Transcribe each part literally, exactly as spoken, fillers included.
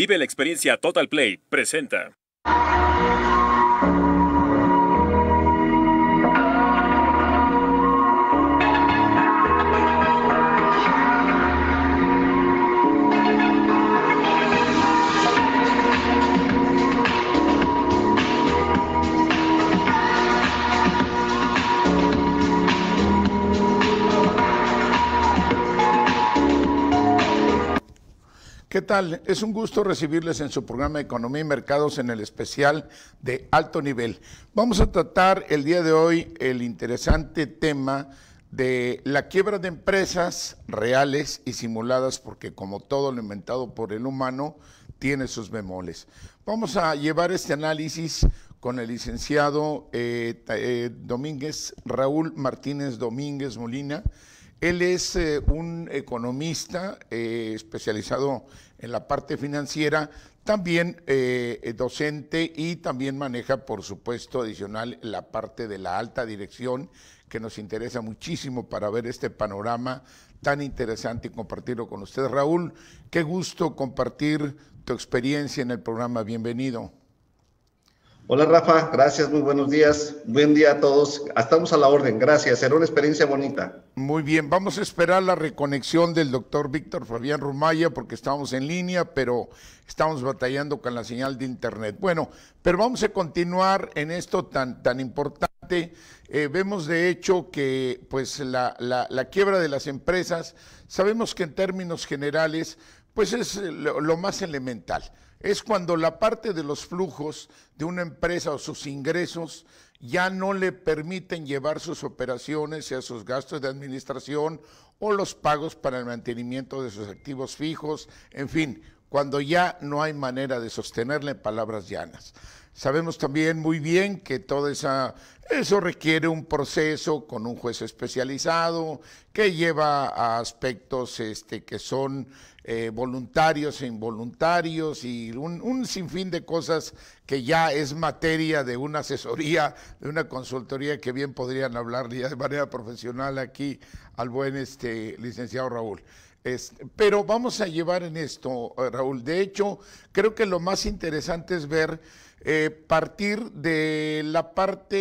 Vive la experiencia Total Play. Presenta. ¿Qué tal? Es un gusto recibirles en su programa Economía y Mercados en el especial de alto nivel. Vamos a tratar el día de hoy el interesante tema de la quiebra de empresas reales y simuladas, porque como todo lo inventado por el humano, tiene sus bemoles. Vamos a llevar este análisis con el licenciado eh, eh, Domínguez, Raúl Martínez Domínguez Molina. Él es eh, un economista eh, especializado en la parte financiera, también eh, docente y también maneja, por supuesto, adicional la parte de la alta dirección, que nos interesa muchísimo para ver este panorama tan interesante y compartirlo con usted. Raúl, qué gusto compartir tu experiencia en el programa. Bienvenido. Hola Rafa, gracias, muy buenos días, buen día a todos, estamos a la orden, gracias, será una experiencia bonita. Muy bien, vamos a esperar la reconexión del doctor Víctor Fabián Rumaya porque estamos en línea, pero estamos batallando con la señal de internet. Bueno, pero vamos a continuar en esto tan, tan importante. Eh, vemos de hecho que pues la, la, la quiebra de las empresas, sabemos que en términos generales, pues es lo, lo más elemental. Es cuando la parte de los flujos de una empresa o sus ingresos ya no le permiten llevar sus operaciones, sea sus gastos de administración o los pagos para el mantenimiento de sus activos fijos, en fin, cuando ya no hay manera de sostenerla, en palabras llanas. Sabemos también muy bien que todo esa, eso requiere un proceso con un juez especializado que lleva a aspectos este, que son eh, voluntarios e involuntarios y un, un sinfín de cosas que ya es materia de una asesoría, de una consultoría que bien podrían hablar ya de manera profesional aquí al buen este, licenciado Raúl. Este, pero vamos a llevar en esto, Raúl. De hecho, creo que lo más interesante es ver Eh, partir de la parte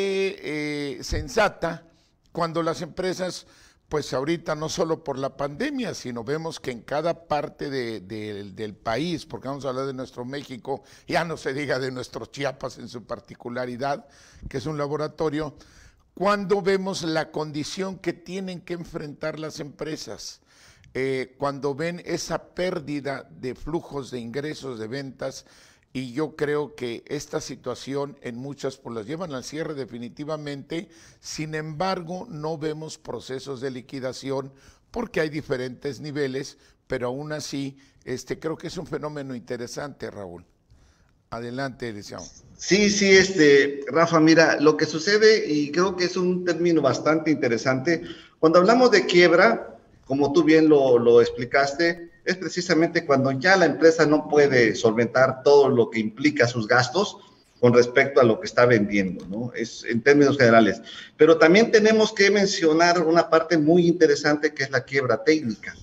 eh, sensata, cuando las empresas, pues ahorita no solo por la pandemia, sino vemos que en cada parte de, de, del país, porque vamos a hablar de nuestro México, ya no se diga de nuestro Chiapas en su particularidad, que es un laboratorio, cuando vemos la condición que tienen que enfrentar las empresas, eh, cuando ven esa pérdida de flujos de ingresos, de ventas. Y yo creo que esta situación en muchas pues las llevan al cierre definitivamente, sin embargo no vemos procesos de liquidación porque hay diferentes niveles, pero aún así este, creo que es un fenómeno interesante, Raúl. Adelante, licenciado. Sí, sí, este, Rafa, mira, lo que sucede, y creo que es un término bastante interesante, cuando hablamos de quiebra, como tú bien lo, lo explicaste, es precisamente cuando ya la empresa no puede solventar todo lo que implica sus gastos con respecto a lo que está vendiendo, ¿no? Es en términos generales. Pero también tenemos que mencionar una parte muy interesante que es la quiebra técnica.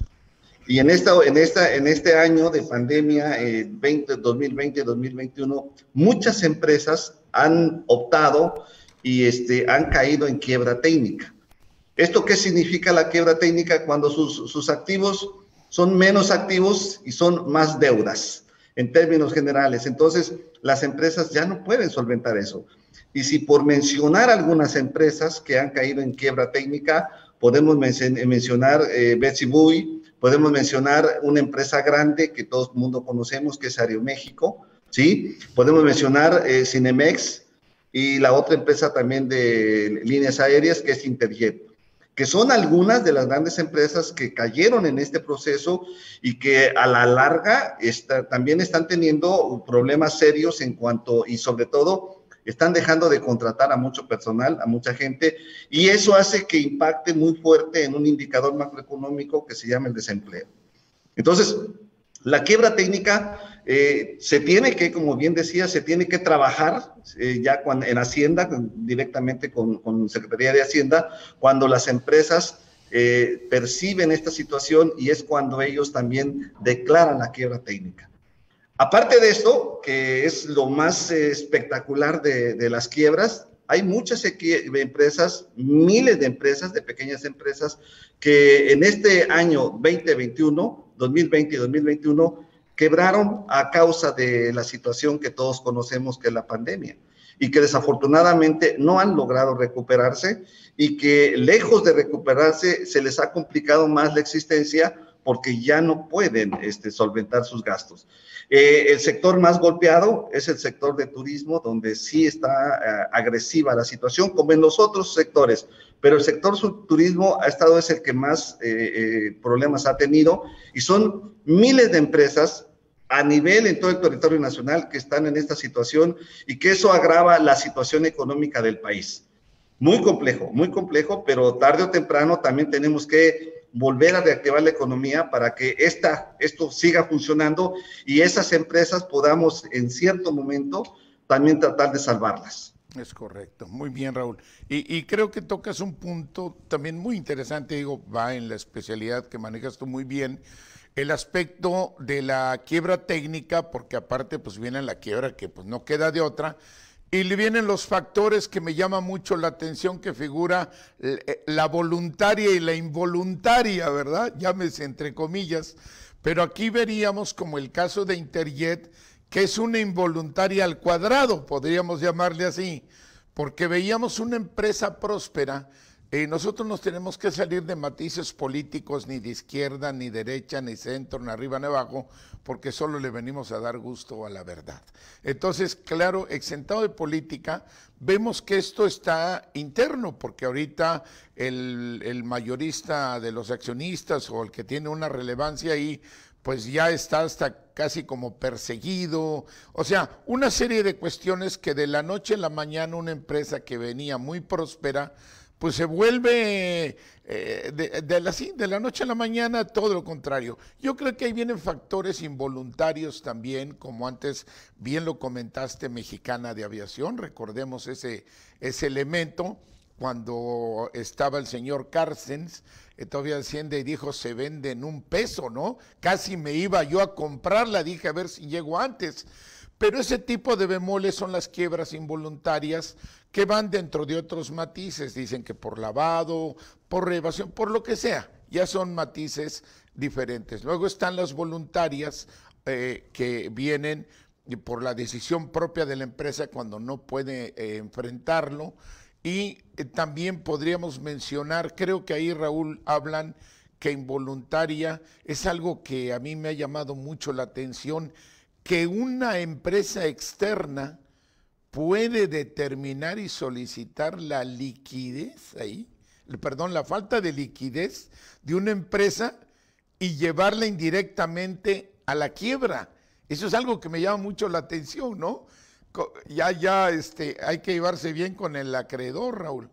Y en, esta, en, esta, en este año de pandemia, eh, veinte, dos mil veinte, dos mil veintiuno, muchas empresas han optado y este, han caído en quiebra técnica. ¿Esto qué significa la quiebra técnica? Cuando sus, sus activos son menos activos y son más deudas, en términos generales. Entonces, las empresas ya no pueden solventar eso. Y si por mencionar algunas empresas que han caído en quiebra técnica, podemos men- mencionar eh, Betsy Bui, podemos mencionar una empresa grande que todo el mundo conocemos, que es Aeroméxico, ¿sí? Podemos mencionar eh, Cinemex y la otra empresa también de líneas aéreas, que es Interjet, que son algunas de las grandes empresas que cayeron en este proceso y que a la larga está, también están teniendo problemas serios en cuanto, y sobre todo, están dejando de contratar a mucho personal, a mucha gente, y eso hace que impacte muy fuerte en un indicador macroeconómico que se llama el desempleo. Entonces, la quiebra técnica eh, se tiene que, como bien decía, se tiene que trabajar eh, ya cuando, en Hacienda, directamente con, con Secretaría de Hacienda, cuando las empresas eh, perciben esta situación y es cuando ellos también declaran la quiebra técnica. Aparte de esto, que es lo más eh, espectacular de, de las quiebras, hay muchas empresas, miles de empresas, de pequeñas empresas, que en este año veinte veintiuno, dos mil veinte y dos mil veintiuno, quebraron a causa de la situación que todos conocemos, que es la pandemia, y que desafortunadamente no han logrado recuperarse, y que lejos de recuperarse se les ha complicado más la existencia porque ya no pueden este, solventar sus gastos. Eh, el sector más golpeado es el sector de turismo, donde sí está eh, agresiva la situación, como en los otros sectores, pero el sector turismo ha estado, es el que más eh, eh, problemas ha tenido, y son miles de empresas a nivel en todo el territorio nacional que están en esta situación, y que eso agrava la situación económica del país. Muy complejo, muy complejo, pero tarde o temprano también tenemos que volver a reactivar la economía para que esta, esto siga funcionando y esas empresas podamos en cierto momento también tratar de salvarlas. Es correcto, muy bien, Raúl. Y, y creo que tocas un punto también muy interesante, digo, va en la especialidad que manejas tú muy bien, el aspecto de la quiebra técnica, porque aparte pues viene la quiebra que pues no queda de otra, y le vienen los factores que me llama mucho la atención, que figura la voluntaria y la involuntaria, ¿verdad? Llámese entre comillas, pero aquí veríamos como el caso de Interjet, que es una involuntaria al cuadrado, podríamos llamarle así, porque veíamos una empresa próspera. Eh, nosotros nos tenemos que salir de matices políticos, ni de izquierda, ni derecha, ni centro, ni arriba, ni abajo, porque solo le venimos a dar gusto a la verdad. Entonces, claro, exentado de política, vemos que esto está interno, porque ahorita el, el mayorista de los accionistas o el que tiene una relevancia ahí, pues ya está hasta casi como perseguido, o sea, una serie de cuestiones que de la noche a la mañana una empresa que venía muy próspera, pues se vuelve eh, de, de, la, de la noche a la mañana todo lo contrario. Yo creo que ahí vienen factores involuntarios también, como antes bien lo comentaste, Mexicana de Aviación, recordemos ese, ese elemento, cuando estaba el señor Carstens, eh, todavía Hacienda y dijo, se vende en un peso, ¿no? Casi me iba yo a comprarla, dije a ver si llego antes. Pero ese tipo de bemoles son las quiebras involuntarias que van dentro de otros matices, dicen que por lavado, por reevasión, por lo que sea, ya son matices diferentes. Luego están las voluntarias eh, que vienen por la decisión propia de la empresa cuando no puede eh, enfrentarlo, y eh, también podríamos mencionar, creo que ahí, Raúl, hablan que involuntaria es algo que a mí me ha llamado mucho la atención, que una empresa externa puede determinar y solicitar la liquidez ahí, perdón, la falta de liquidez de una empresa y llevarla indirectamente a la quiebra. Eso es algo que me llama mucho la atención, ¿no? Ya, ya, este, hay que llevarse bien con el acreedor, Raúl.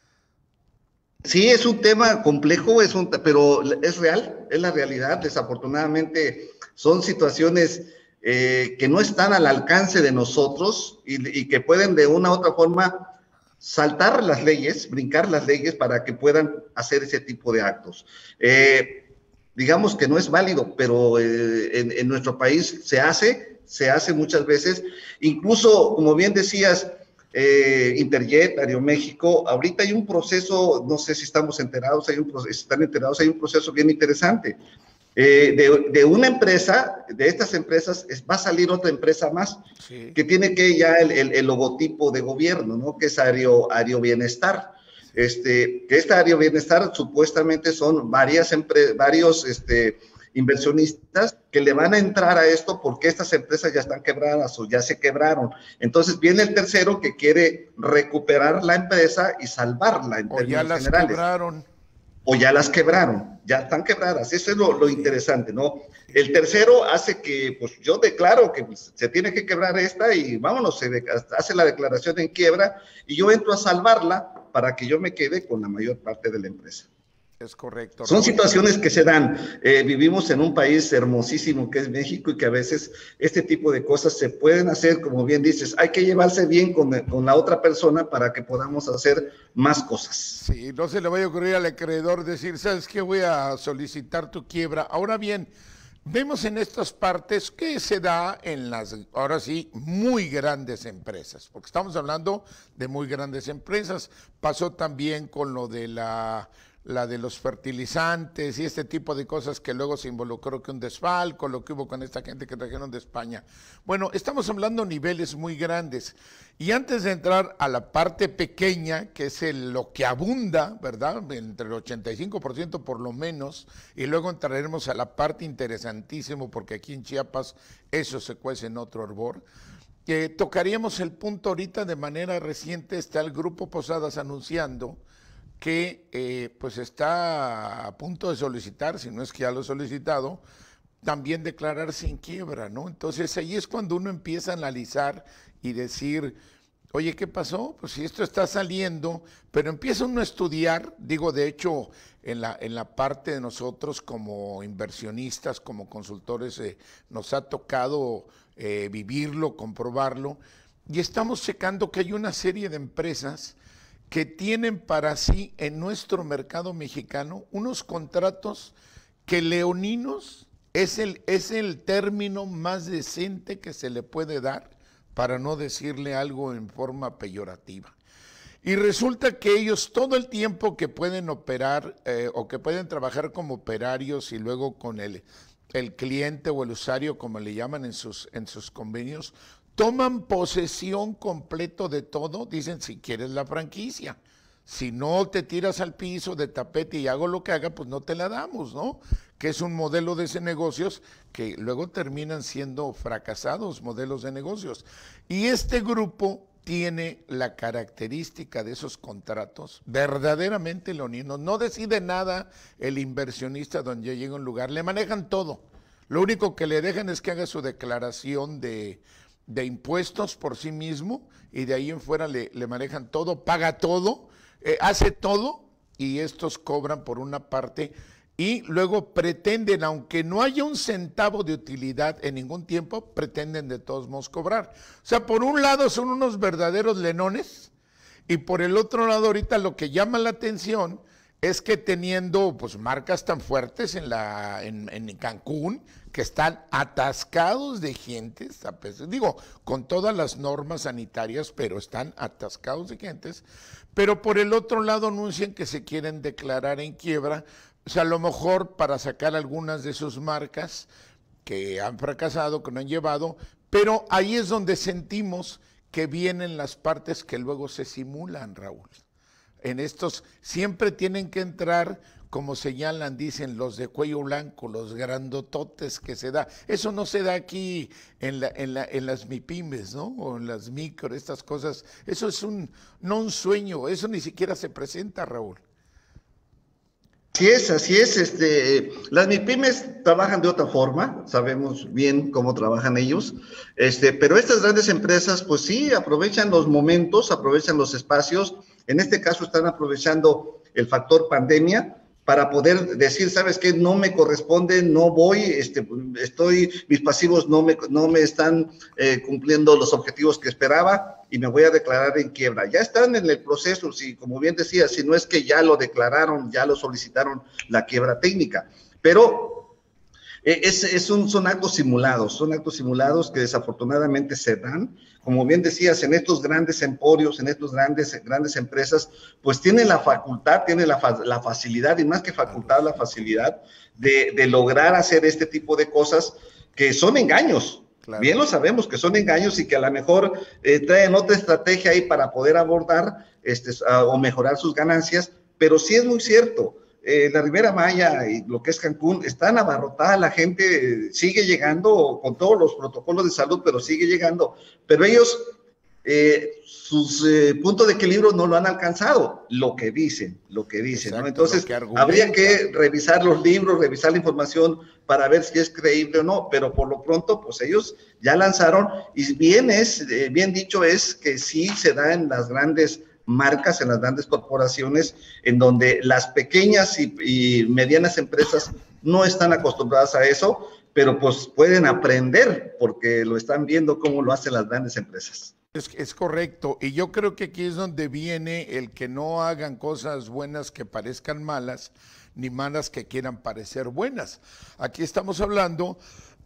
Sí, es un tema complejo, es un, pero es real, es la realidad. Desafortunadamente son situaciones Eh, que no están al alcance de nosotros y, y que pueden de una u otra forma saltar las leyes, brincar las leyes para que puedan hacer ese tipo de actos. Eh, digamos que no es válido, pero eh, en, en nuestro país se hace, se hace muchas veces, incluso, como bien decías, eh, Interjet, Aeroméxico, ahorita hay un proceso, no sé si estamos enterados, hay un proceso, están enterados, hay un proceso bien interesante. Eh, de, de una empresa, de estas empresas, es, va a salir otra empresa más, sí, que tiene que ya el, el, el logotipo de gobierno, ¿no? Que es Aero, Aero Bienestar. Este, que esta Aero Bienestar supuestamente son varias empre, varios este, inversionistas que le van a entrar a esto porque estas empresas ya están quebradas o ya se quebraron. Entonces viene el tercero que quiere recuperar la empresa y salvarla en o términos ya las generales. Quebraron. O ya las quebraron, ya están quebradas. Eso es lo, lo interesante, ¿no? El tercero hace que, pues yo declaro que pues, se tiene que quebrar esta y vámonos, se de, hace la declaración en quiebra y yo entro a salvarla para que yo me quede con la mayor parte de la empresa. Es correcto. Son situaciones que se dan. Eh, vivimos en un país hermosísimo que es México y que a veces este tipo de cosas se pueden hacer, como bien dices, hay que llevarse bien con, con la otra persona para que podamos hacer más cosas. Sí, no se le vaya a ocurrir al acreedor decir, ¿sabes qué? Voy a solicitar tu quiebra. Ahora bien, Vemos en estas partes que se da en las, ahora sí, muy grandes empresas, porque estamos hablando de muy grandes empresas. Pasó también con lo de la, la de los fertilizantes y este tipo de cosas que luego se involucró que un desfalco, lo que hubo con esta gente que trajeron de España. Bueno, estamos hablando de niveles muy grandes. Y antes de entrar a la parte pequeña, que es el, lo que abunda, ¿verdad? Entre el ochenta y cinco por ciento por lo menos, y luego entraremos a la parte interesantísima, porque aquí en Chiapas eso se cuece en otro hervor. Que tocaríamos el punto ahorita de manera reciente, está el Grupo Posadas anunciando que eh, pues está a punto de solicitar, si no es que ya lo ha solicitado, también declararse en quiebra, ¿no? Entonces ahí es cuando uno empieza a analizar y decir, oye, ¿qué pasó? Pues si esto está saliendo, pero empieza uno a estudiar, digo, de hecho, en la, en la parte de nosotros como inversionistas, como consultores, eh, nos ha tocado eh, vivirlo, comprobarlo, y estamos checando que hay una serie de empresas que tienen para sí en nuestro mercado mexicano unos contratos que leoninos es el, es el término más decente que se le puede dar, para no decirle algo en forma peyorativa. Y resulta que ellos todo el tiempo que pueden operar eh, o que pueden trabajar como operarios y luego con el, el cliente o el usuario, como le llaman en sus, en sus convenios, toman posesión completo de todo, dicen si quieres la franquicia. Si no te tiras al piso de tapete y hago lo que haga, pues no te la damos, ¿no? Que es un modelo de ese negocios que luego terminan siendo fracasados modelos de negocios. Y este grupo tiene la característica de esos contratos verdaderamente leoninos. No decide nada el inversionista donde llega a un lugar, le manejan todo. Lo único que le dejan es que haga su declaración de, de impuestos por sí mismo y de ahí en fuera le, le manejan todo, paga todo, eh, hace todo y estos cobran por una parte. Y luego pretenden, aunque no haya un centavo de utilidad en ningún tiempo, pretenden de todos modos cobrar. O sea, por un lado son unos verdaderos lenones y por el otro lado ahorita lo que llama la atención es que teniendo pues marcas tan fuertes en, la, en, en Cancún, que están atascados de gentes, a pesar, digo, con todas las normas sanitarias, pero están atascados de gentes, pero por el otro lado anuncian que se quieren declarar en quiebra. O sea, a lo mejor para sacar algunas de sus marcas que han fracasado, que no han llevado, pero ahí es donde sentimos que vienen las partes que luego se simulan, Raúl. En estos siempre tienen que entrar, como señalan, dicen los de cuello blanco, los grandototes que se da. Eso no se da aquí en, la, en, la, en las MIPIMES, ¿no? O en las micro, estas cosas. Eso es un, no un sueño, eso ni siquiera se presenta, Raúl. Así es, así es. Este, las MIPIMES trabajan de otra forma, sabemos bien cómo trabajan ellos, este, pero estas grandes empresas, pues sí, aprovechan los momentos, aprovechan los espacios. En este caso están aprovechando el factor pandemia para poder decir, ¿sabes qué? No me corresponde, no voy, este, estoy, mis pasivos no me, no me están eh, cumpliendo los objetivos que esperaba y me voy a declarar en quiebra. Ya están en el proceso, si, como bien decía, si no es que ya lo declararon, ya lo solicitaron la quiebra técnica, pero eh, es, es un, son actos simulados, son actos simulados que desafortunadamente se dan. Como bien decías, en estos grandes emporios, en estos grandes, grandes empresas, pues tienen la facultad, tienen la, fa la facilidad, y más que facultad, la facilidad de, de lograr hacer este tipo de cosas que son engaños. Claro. Bien lo sabemos que son engaños y que a lo mejor eh, traen otra estrategia ahí para poder abordar este, uh, o mejorar sus ganancias, pero sí es muy cierto. Eh, la Riviera Maya y lo que es Cancún, están abarrotada, la gente eh, sigue llegando con todos los protocolos de salud, pero sigue llegando, pero ellos, eh, sus eh, puntos de equilibrio no lo han alcanzado, lo que dicen, lo que dicen, exacto, ¿no? Entonces, que habría que revisar los libros, revisar la información para ver si es creíble o no, pero por lo pronto, pues ellos ya lanzaron, y bien es, eh, bien dicho es que sí se da en las grandes marcas, en las grandes corporaciones, en donde las pequeñas y, y medianas empresas no están acostumbradas a eso, pero pues pueden aprender porque lo están viendo cómo lo hacen las grandes empresas. Es, es correcto, y yo creo que aquí es donde viene el que no hagan cosas buenas que parezcan malas, ni malas que quieran parecer buenas. Aquí estamos hablando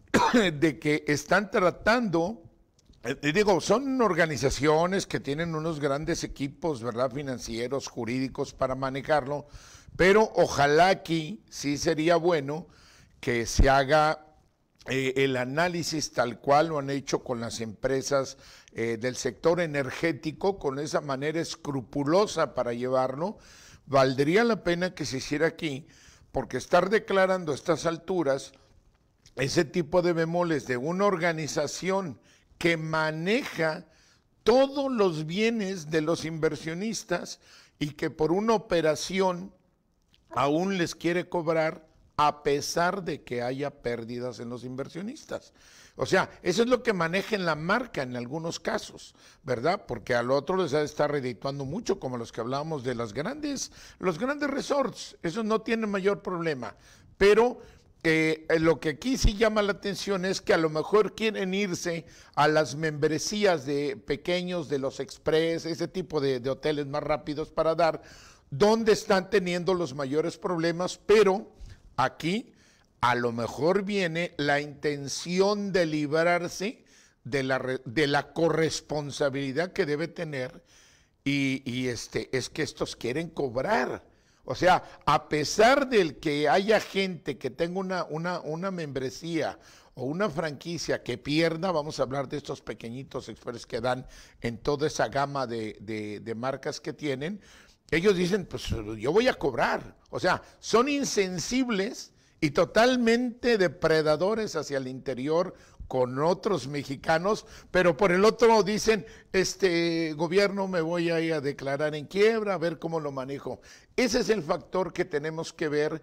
de que están tratando, eh, digo, son organizaciones que tienen unos grandes equipos, ¿verdad?, financieros, jurídicos para manejarlo, pero ojalá aquí sí sería bueno que se haga eh, el análisis tal cual lo han hecho con las empresas eh, del sector energético, con esa manera escrupulosa para llevarlo. Valdría la pena que se hiciera aquí, porque estar declarando a estas alturas ese tipo de bemoles de una organización que maneja todos los bienes de los inversionistas y que por una operación aún les quiere cobrar a pesar de que haya pérdidas en los inversionistas. O sea, eso es lo que maneja en la marca en algunos casos, ¿verdad? Porque al otro les ha de estar redituando mucho, como los que hablábamos de las grandes, los grandes resorts, esos no tienen mayor problema, pero eh, lo que aquí sí llama la atención es que a lo mejor quieren irse a las membresías de pequeños, de los express, ese tipo de, de hoteles más rápidos para dar, donde están teniendo los mayores problemas, pero aquí a lo mejor viene la intención de librarse de la, de la corresponsabilidad que debe tener y, y este, es que estos quieren cobrar. O sea, a pesar del que haya gente que tenga una, una, una membresía o una franquicia que pierda, vamos a hablar de estos pequeñitos experts que dan en toda esa gama de, de, de marcas que tienen, ellos dicen, pues yo voy a cobrar. O sea, son insensibles y totalmente depredadores hacia el interior con otros mexicanos, pero por el otro dicen, este gobierno me voy a ir a declarar en quiebra, a ver cómo lo manejo. Ese es el factor que tenemos que ver,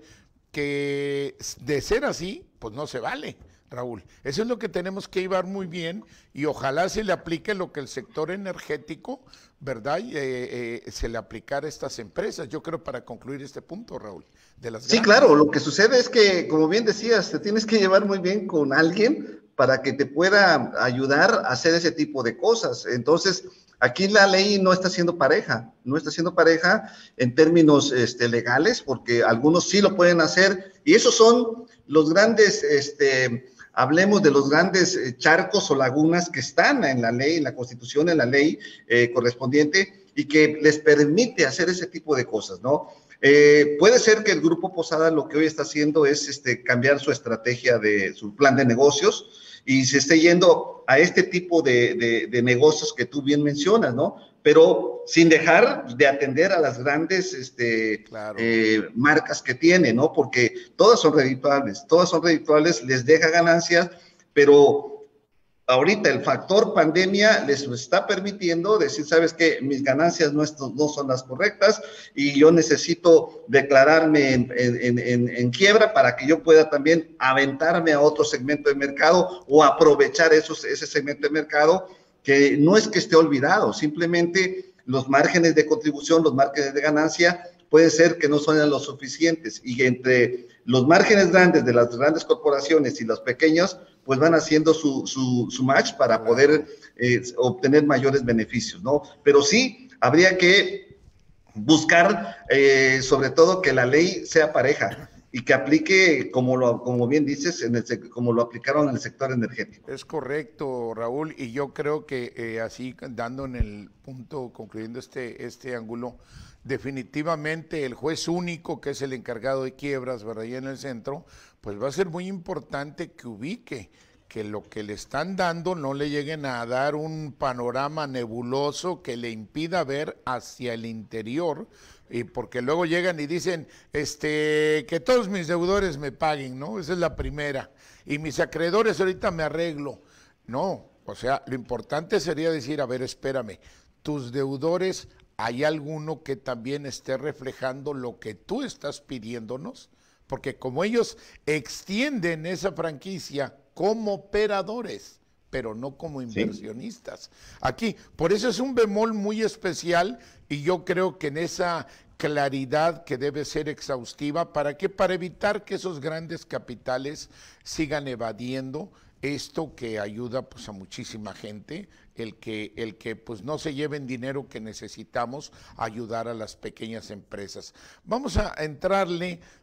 que de ser así, pues no se vale, Raúl. Eso es lo que tenemos que llevar muy bien y ojalá se le aplique lo que el sector energético, ¿verdad? Eh, eh, se le aplicara a estas empresas. Yo creo para concluir este punto, Raúl. De las sí, grandes. claro, lo que sucede es que, como bien decías, te tienes que llevar muy bien con alguien para que te pueda ayudar a hacer ese tipo de cosas. Entonces, aquí la ley no está siendo pareja, no está siendo pareja en términos este, legales, porque algunos sí lo pueden hacer, y esos son los grandes, este, hablemos de los grandes charcos o lagunas que están en la ley, en la Constitución, en la ley eh, correspondiente, y que les permite hacer ese tipo de cosas, ¿no? Eh, puede ser que el Grupo Posada lo que hoy está haciendo es este, cambiar su estrategia de su plan de negocios y se esté yendo a este tipo de, de, de negocios que tú bien mencionas, ¿no? Pero sin dejar de atender a las grandes este, claro. eh, marcas que tiene, ¿no? Porque todas son redituables, todas son redituables, les deja ganancias, pero ahorita el factor pandemia les está permitiendo decir, ¿sabes qué? Mis ganancias no, no son las correctas y yo necesito declararme en, en, en, en quiebra para que yo pueda también aventarme a otro segmento de mercado o aprovechar esos, ese segmento de mercado que no es que esté olvidado, simplemente los márgenes de contribución, los márgenes de ganancia, puede ser que no son los suficientes y entre los márgenes grandes de las grandes corporaciones y los pequeños, pues van haciendo su, su, su match para claro. poder eh, obtener mayores beneficios, ¿no? Pero sí, habría que buscar, eh, sobre todo, que la ley sea pareja y que aplique, como, lo, como bien dices, en el, como lo aplicaron en el sector energético. Es correcto, Raúl, y yo creo que eh, así, dando en el punto, concluyendo este, este ángulo, definitivamente el juez único, que es el encargado de quiebras, ¿verdad?, ahí en el centro, pues va a ser muy importante que ubique que lo que le están dando no le lleguen a dar un panorama nebuloso que le impida ver hacia el interior, y porque luego llegan y dicen, este, que todos mis deudores me paguen, ¿no? Esa es la primera, y mis acreedores ahorita me arreglo. No, o sea, lo importante sería decir, a ver, espérame, tus deudores, ¿hay alguno que también esté reflejando lo que tú estás pidiéndonos? Porque como ellos extienden esa franquicia como operadores, pero no como inversionistas. Sí. Aquí, por eso es un bemol muy especial y yo creo que en esa claridad que debe ser exhaustiva, ¿para qué? Para evitar que esos grandes capitales sigan evadiendo esto que ayuda pues a muchísima gente, el que, el que pues no se lleven dinero que necesitamos, ayudar a las pequeñas empresas. Vamos a entrarle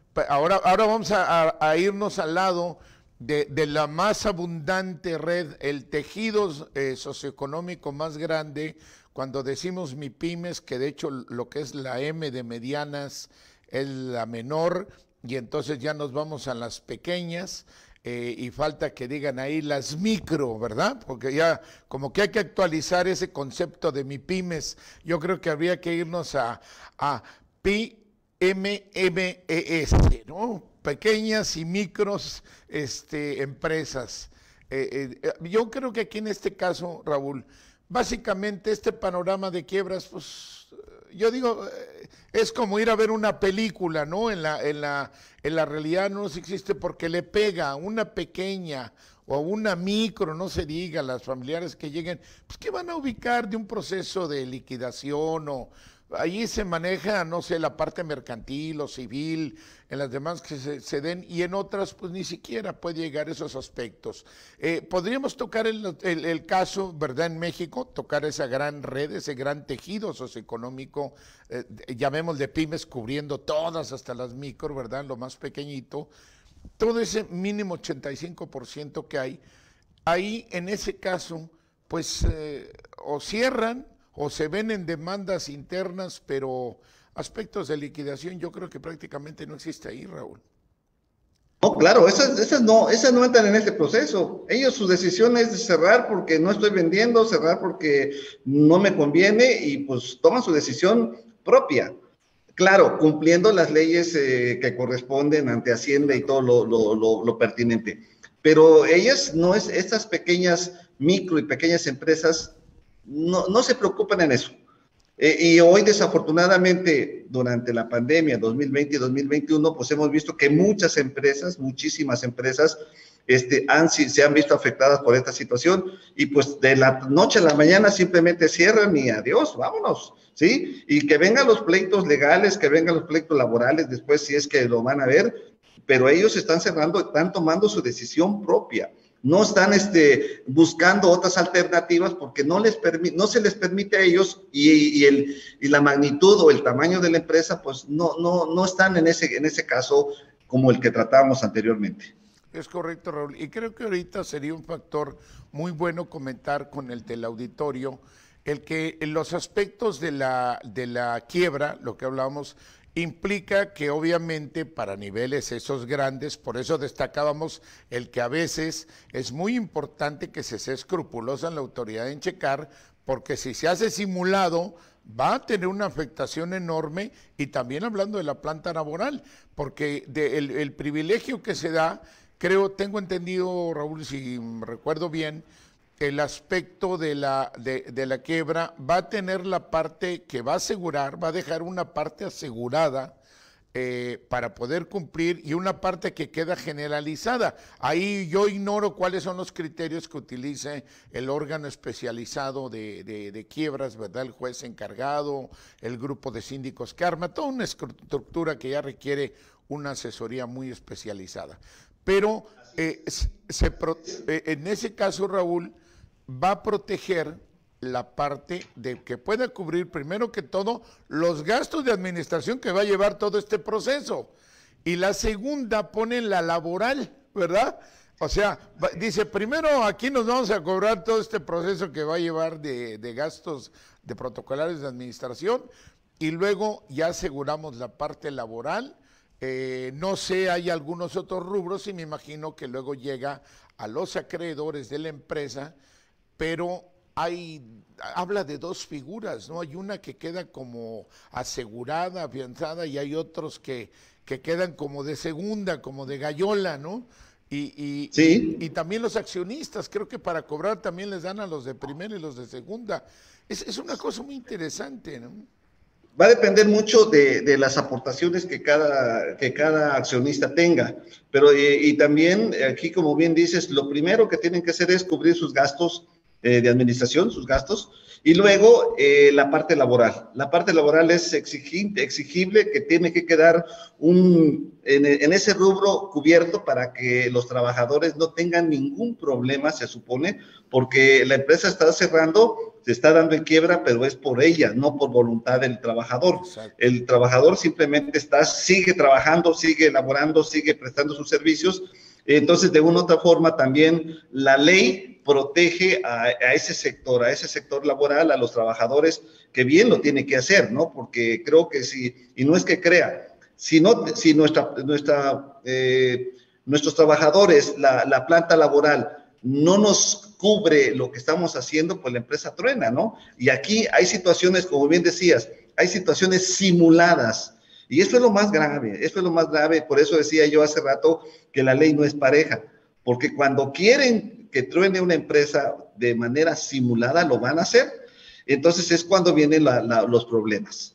Ahora, ahora vamos a, a, a irnos al lado de, de la más abundante red, el tejido eh, socioeconómico más grande, cuando decimos MIPYMES, que de hecho lo que es la M de medianas es la menor, y entonces ya nos vamos a las pequeñas, eh, y falta que digan ahí las micro, ¿verdad? Porque ya como que hay que actualizar ese concepto de MIPYMES. Yo creo que habría que irnos a, a P M M E S, ¿no? Pequeñas y micros este, empresas. Eh, eh, yo creo que aquí en este caso, Raúl, básicamente este panorama de quiebras, pues yo digo, eh, es como ir a ver una película, ¿no? En la, en la, en la realidad no existe porque le pega a una pequeña o a una micro, no se diga, las familiares que lleguen, pues que van a ubicar de un proceso de liquidación o ahí se maneja, no sé, la parte mercantil o civil, en las demás que se, se den, y en otras, pues ni siquiera puede llegar a esos aspectos. Eh, podríamos tocar el, el, el caso, ¿verdad?, en México, tocar esa gran red, ese gran tejido socioeconómico, eh, llamemos de pymes, cubriendo todas, hasta las micro, ¿verdad?, lo más pequeñito, todo ese mínimo ochenta y cinco por ciento que hay, ahí en ese caso, pues, eh, o cierran, o se ven en demandas internas, pero aspectos de liquidación yo creo que prácticamente no existe ahí, Raúl. No, claro, esas, esas, no, esas no entran en este proceso. Ellos, su decisión es de cerrar porque no estoy vendiendo, cerrar porque no me conviene y pues toman su decisión propia. Claro, cumpliendo las leyes eh, que corresponden ante Hacienda y todo lo, lo, lo, lo pertinente. Pero ellas no es, estas pequeñas micro y pequeñas empresas no, no se preocupan en eso. Eh, y hoy, desafortunadamente, durante la pandemia dos mil veinte y dos mil veintiuno, pues hemos visto que muchas empresas, muchísimas empresas, este, han, se han visto afectadas por esta situación y pues de la noche a la mañana simplemente cierran y adiós, vámonos, ¿sí? Y que vengan los pleitos legales, que vengan los pleitos laborales después si es que lo van a ver, pero ellos están cerrando, están tomando su decisión propia. No están este, buscando otras alternativas porque no, les permi no se les permite a ellos y, y, el, y la magnitud o el tamaño de la empresa, pues no, no, no están en ese, en ese caso como el que tratábamos anteriormente. Es correcto, Raúl. Y creo que ahorita sería un factor muy bueno comentar con el teleauditorio el que en los aspectos de la, de la quiebra, lo que hablábamos, implica que obviamente para niveles esos grandes, por eso destacábamos el que a veces es muy importante que se sea escrupulosa en la autoridad en checar, porque si se hace simulado va a tener una afectación enorme, y también hablando de la planta laboral, porque de el, el privilegio que se da, creo, tengo entendido, Raúl, si recuerdo bien, el aspecto de la, de, de la quiebra va a tener la parte que va a asegurar, va a dejar una parte asegurada eh, para poder cumplir y una parte que queda generalizada. Ahí yo ignoro cuáles son los criterios que utilice el órgano especializado de, de, de quiebras, ¿verdad? El juez encargado, el grupo de síndicos que arma, toda una estructura que ya requiere una asesoría muy especializada. Pero eh, se, eh, en ese caso, Raúl, va a proteger la parte de que pueda cubrir primero que todo los gastos de administración que va a llevar todo este proceso. Y la segunda pone la laboral, ¿verdad? O sea, va, dice, primero aquí nos vamos a cobrar todo este proceso que va a llevar de, de gastos de protocolarios de administración y luego ya aseguramos la parte laboral. Eh, no sé, hay algunos otros rubros y me imagino que luego llega a los acreedores de la empresa, pero hay, habla de dos figuras, ¿no? Hay una que queda como asegurada, afianzada, y hay otros que, que quedan como de segunda, como de gallola, ¿no? Y, y, sí. y, y también los accionistas, creo que para cobrar también les dan a los de primera y los de segunda. Es, es una cosa muy interesante, ¿no? Va a depender mucho de, de las aportaciones que cada, que cada accionista tenga, pero y, y también aquí, como bien dices, lo primero que tienen que hacer es cubrir sus gastos eh, de administración, sus gastos, y luego eh, la parte laboral. La parte laboral es exigible, exigible que tiene que quedar un, en, en ese rubro cubierto para que los trabajadores no tengan ningún problema, se supone, porque la empresa está cerrando se está dando en quiebra, pero es por ella, no por voluntad del trabajador. Exacto. El trabajador simplemente está, sigue trabajando, sigue elaborando, sigue prestando sus servicios. Entonces, de una u otra forma, también la ley protege a, a ese sector, a ese sector laboral, a los trabajadores, que bien lo tiene que hacer, ¿no? Porque creo que si, y no es que crea, si, no, si nuestra, nuestra, eh, nuestros trabajadores, la, la planta laboral, no nos cubre lo que estamos haciendo, pues la empresa truena, ¿no? Y aquí hay situaciones, como bien decías, hay situaciones simuladas. Y esto es lo más grave, esto es lo más grave, por eso decía yo hace rato que la ley no es pareja, porque cuando quieren que truene una empresa de manera simulada, lo van a hacer, entonces es cuando vienen la, la, los problemas.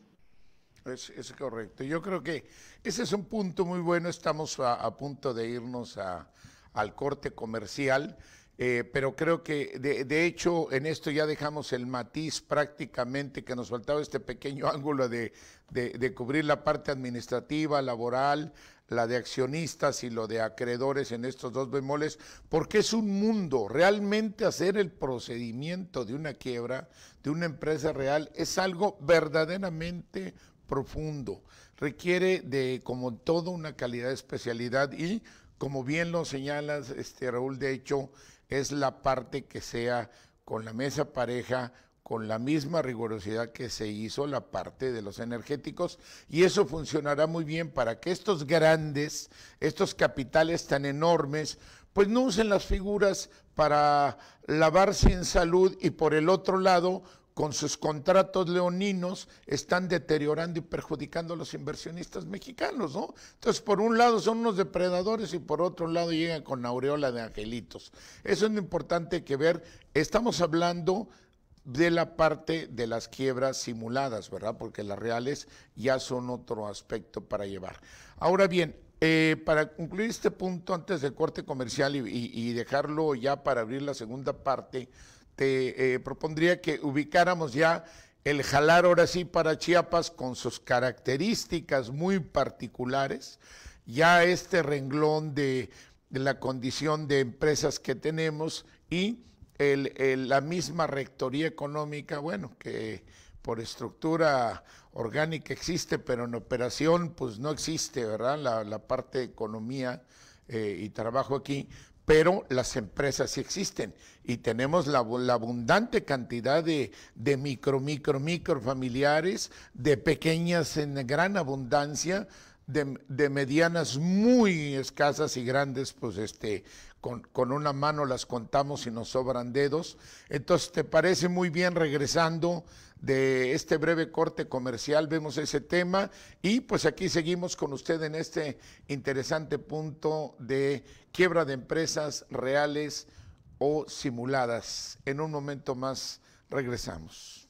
Es, es correcto, yo creo que ese es un punto muy bueno, estamos a, a punto de irnos a, al corte comercial, eh, pero creo que de, de hecho en esto ya dejamos el matiz prácticamente, que nos faltaba este pequeño ángulo de, de, de cubrir la parte administrativa, laboral, la de accionistas y lo de acreedores en estos dos bemoles, porque es un mundo, realmente hacer el procedimiento de una quiebra, de una empresa real, es algo verdaderamente profundo, requiere de, como todo, una calidad de especialidad y, como bien lo señalas, este, Raúl, de hecho, es la parte que sea con la mesa pareja, con la misma rigurosidad que se hizo la parte de los energéticos, y eso funcionará muy bien para que estos grandes, estos capitales tan enormes, pues no usen las figuras para lavarse en salud y por el otro lado, con sus contratos leoninos, están deteriorando y perjudicando a los inversionistas mexicanos, ¿no? Entonces, por un lado son unos depredadores y por otro lado llegan con aureola de angelitos. Eso es lo importante que ver. Estamos hablando de la parte de las quiebras simuladas, ¿verdad? Porque las reales ya son otro aspecto para llevar. Ahora bien, eh, para concluir este punto antes del corte comercial y, y, y dejarlo ya para abrir la segunda parte, te eh, propondría que ubicáramos ya el jalar ahora sí para Chiapas con sus características muy particulares, ya este renglón de, de la condición de empresas que tenemos y el, el, la misma rectoría económica, bueno, que por estructura orgánica existe, pero en operación pues no existe, ¿verdad? La, la parte de economía eh, y trabajo aquí, pero las empresas sí existen y tenemos la, la abundante cantidad de, de micro, micro, micro familiares, de pequeñas en gran abundancia, de, de medianas muy escasas y grandes, pues este, con, con una mano las contamos y nos sobran dedos. Entonces, ¿te parece muy bien regresando de este breve corte comercial? Vemos ese tema y pues aquí seguimos con usted en este interesante punto de quiebra de empresas reales o simuladas. En un momento más regresamos.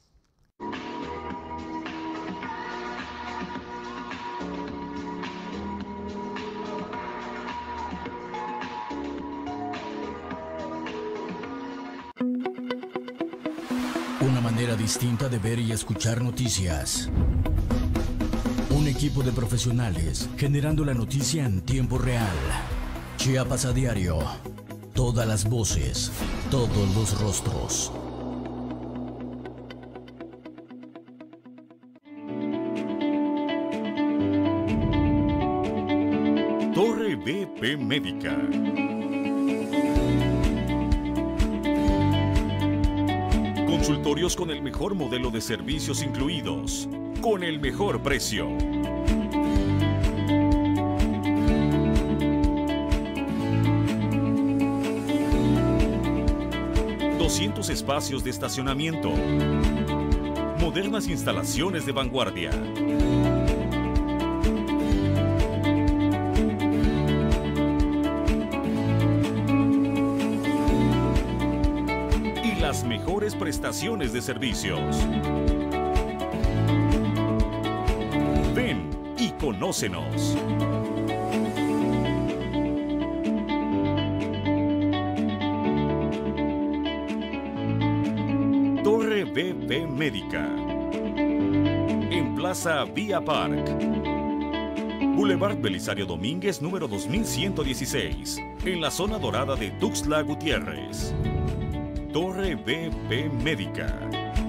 Una manera distinta de ver y escuchar noticias. Un equipo de profesionales generando la noticia en tiempo real. Chiapas a diario. Todas las voces, todos los rostros. Torre B P Médica. Consultorios con el mejor modelo de servicios incluidos, con el mejor precio. doscientos espacios de estacionamiento. Modernas instalaciones de vanguardia. Y las mejores prestaciones de servicios. Ven y conócenos. Torre B P Médica. En Plaza Vía Park. Boulevard Belisario Domínguez, número dos mil ciento dieciséis. En la zona dorada de Tuxtla Gutiérrez. Torre B P Médica.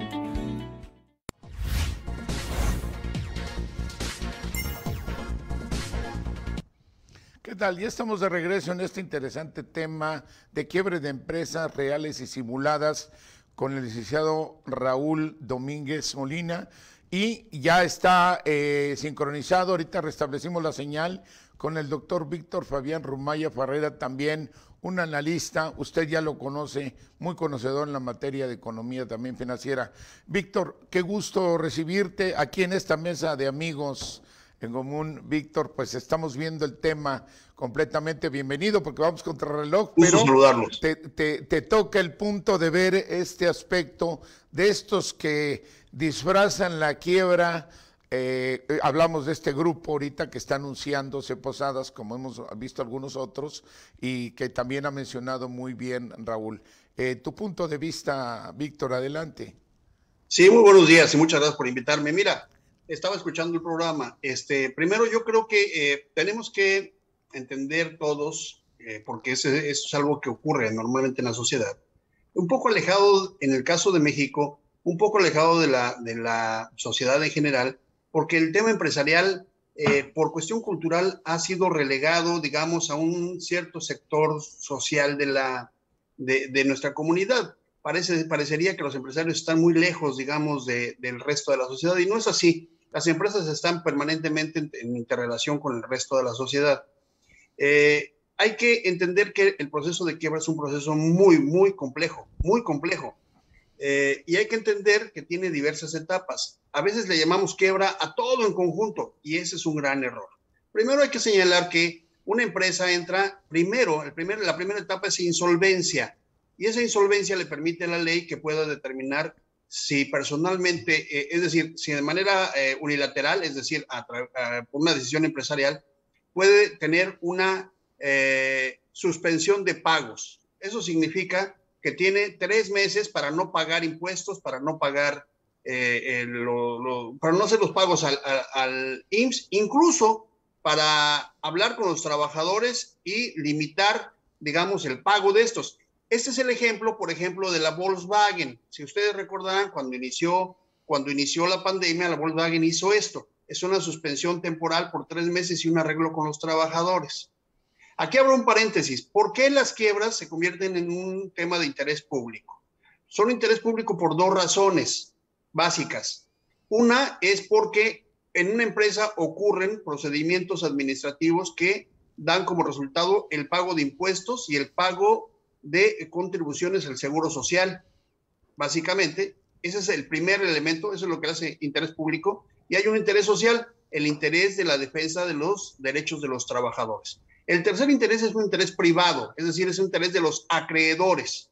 ¿Qué tal? Ya estamos de regreso en este interesante tema de quiebre de empresas reales y simuladas con el licenciado Raúl Domínguez Molina, y ya está eh, sincronizado, ahorita restablecimos la señal con el doctor Víctor Fabián Rumaya Farrera, también un analista, usted ya lo conoce, muy conocedor en la materia de economía también financiera. Víctor, qué gusto recibirte aquí en esta mesa de amigos en común. Víctor, pues estamos viendo el tema completamente, bienvenido, porque vamos contra el reloj, pero saludarlos. Te, te, te toca el punto de ver este aspecto de estos que disfrazan la quiebra. Eh, eh, hablamos de este grupo ahorita que está anunciándose Posadas, como hemos visto algunos otros, y que también ha mencionado muy bien Raúl. Eh, tu punto de vista, Víctor, adelante. Sí, muy buenos días y muchas gracias por invitarme. Mira, estaba escuchando el programa. Este, primero yo creo que eh, tenemos que entender todos, eh, porque eso es algo que ocurre normalmente en la sociedad, un poco alejado, en el caso de México, un poco alejado de la, de la sociedad en general, porque el tema empresarial, eh, por cuestión cultural, ha sido relegado, digamos, a un cierto sector social de, la, de, de nuestra comunidad. Parece, parecería que los empresarios están muy lejos, digamos, de, del resto de la sociedad, y no es así. Las empresas están permanentemente en, en interrelación con el resto de la sociedad. Eh, hay que entender que el proceso de quiebra es un proceso muy, muy complejo, muy complejo. Eh, y hay que entender que tiene diversas etapas. A veces le llamamos quiebra a todo en conjunto, y ese es un gran error. Primero hay que señalar que una empresa entra, primero, el primer, la primera etapa es insolvencia, y esa insolvencia le permite a la ley que pueda determinar si personalmente, eh, es decir, si de manera eh, unilateral, es decir, a a, por una decisión empresarial, puede tener una eh, suspensión de pagos. Eso significa que tiene tres meses para no pagar impuestos, para no pagar, eh, eh, lo, lo, para no hacer los pagos al, al, al I M S S, incluso para hablar con los trabajadores y limitar, digamos, el pago de estos. Este es el ejemplo, por ejemplo, de la Volkswagen. Si ustedes recordarán, cuando inició, cuando inició la pandemia, la Volkswagen hizo esto. Es una suspensión temporal por tres meses y un arreglo con los trabajadores. Aquí abro un paréntesis. ¿Por qué las quiebras se convierten en un tema de interés público? Son interés público por dos razones básicas. Una es porque en una empresa ocurren procedimientos administrativos que dan como resultado el pago de impuestos y el pago de contribuciones al seguro social. Básicamente, ese es el primer elemento, eso es lo que hace interés público. Y hay un interés social, el interés de la defensa de los derechos de los trabajadores. El tercer interés es un interés privado, es decir, es un interés de los acreedores.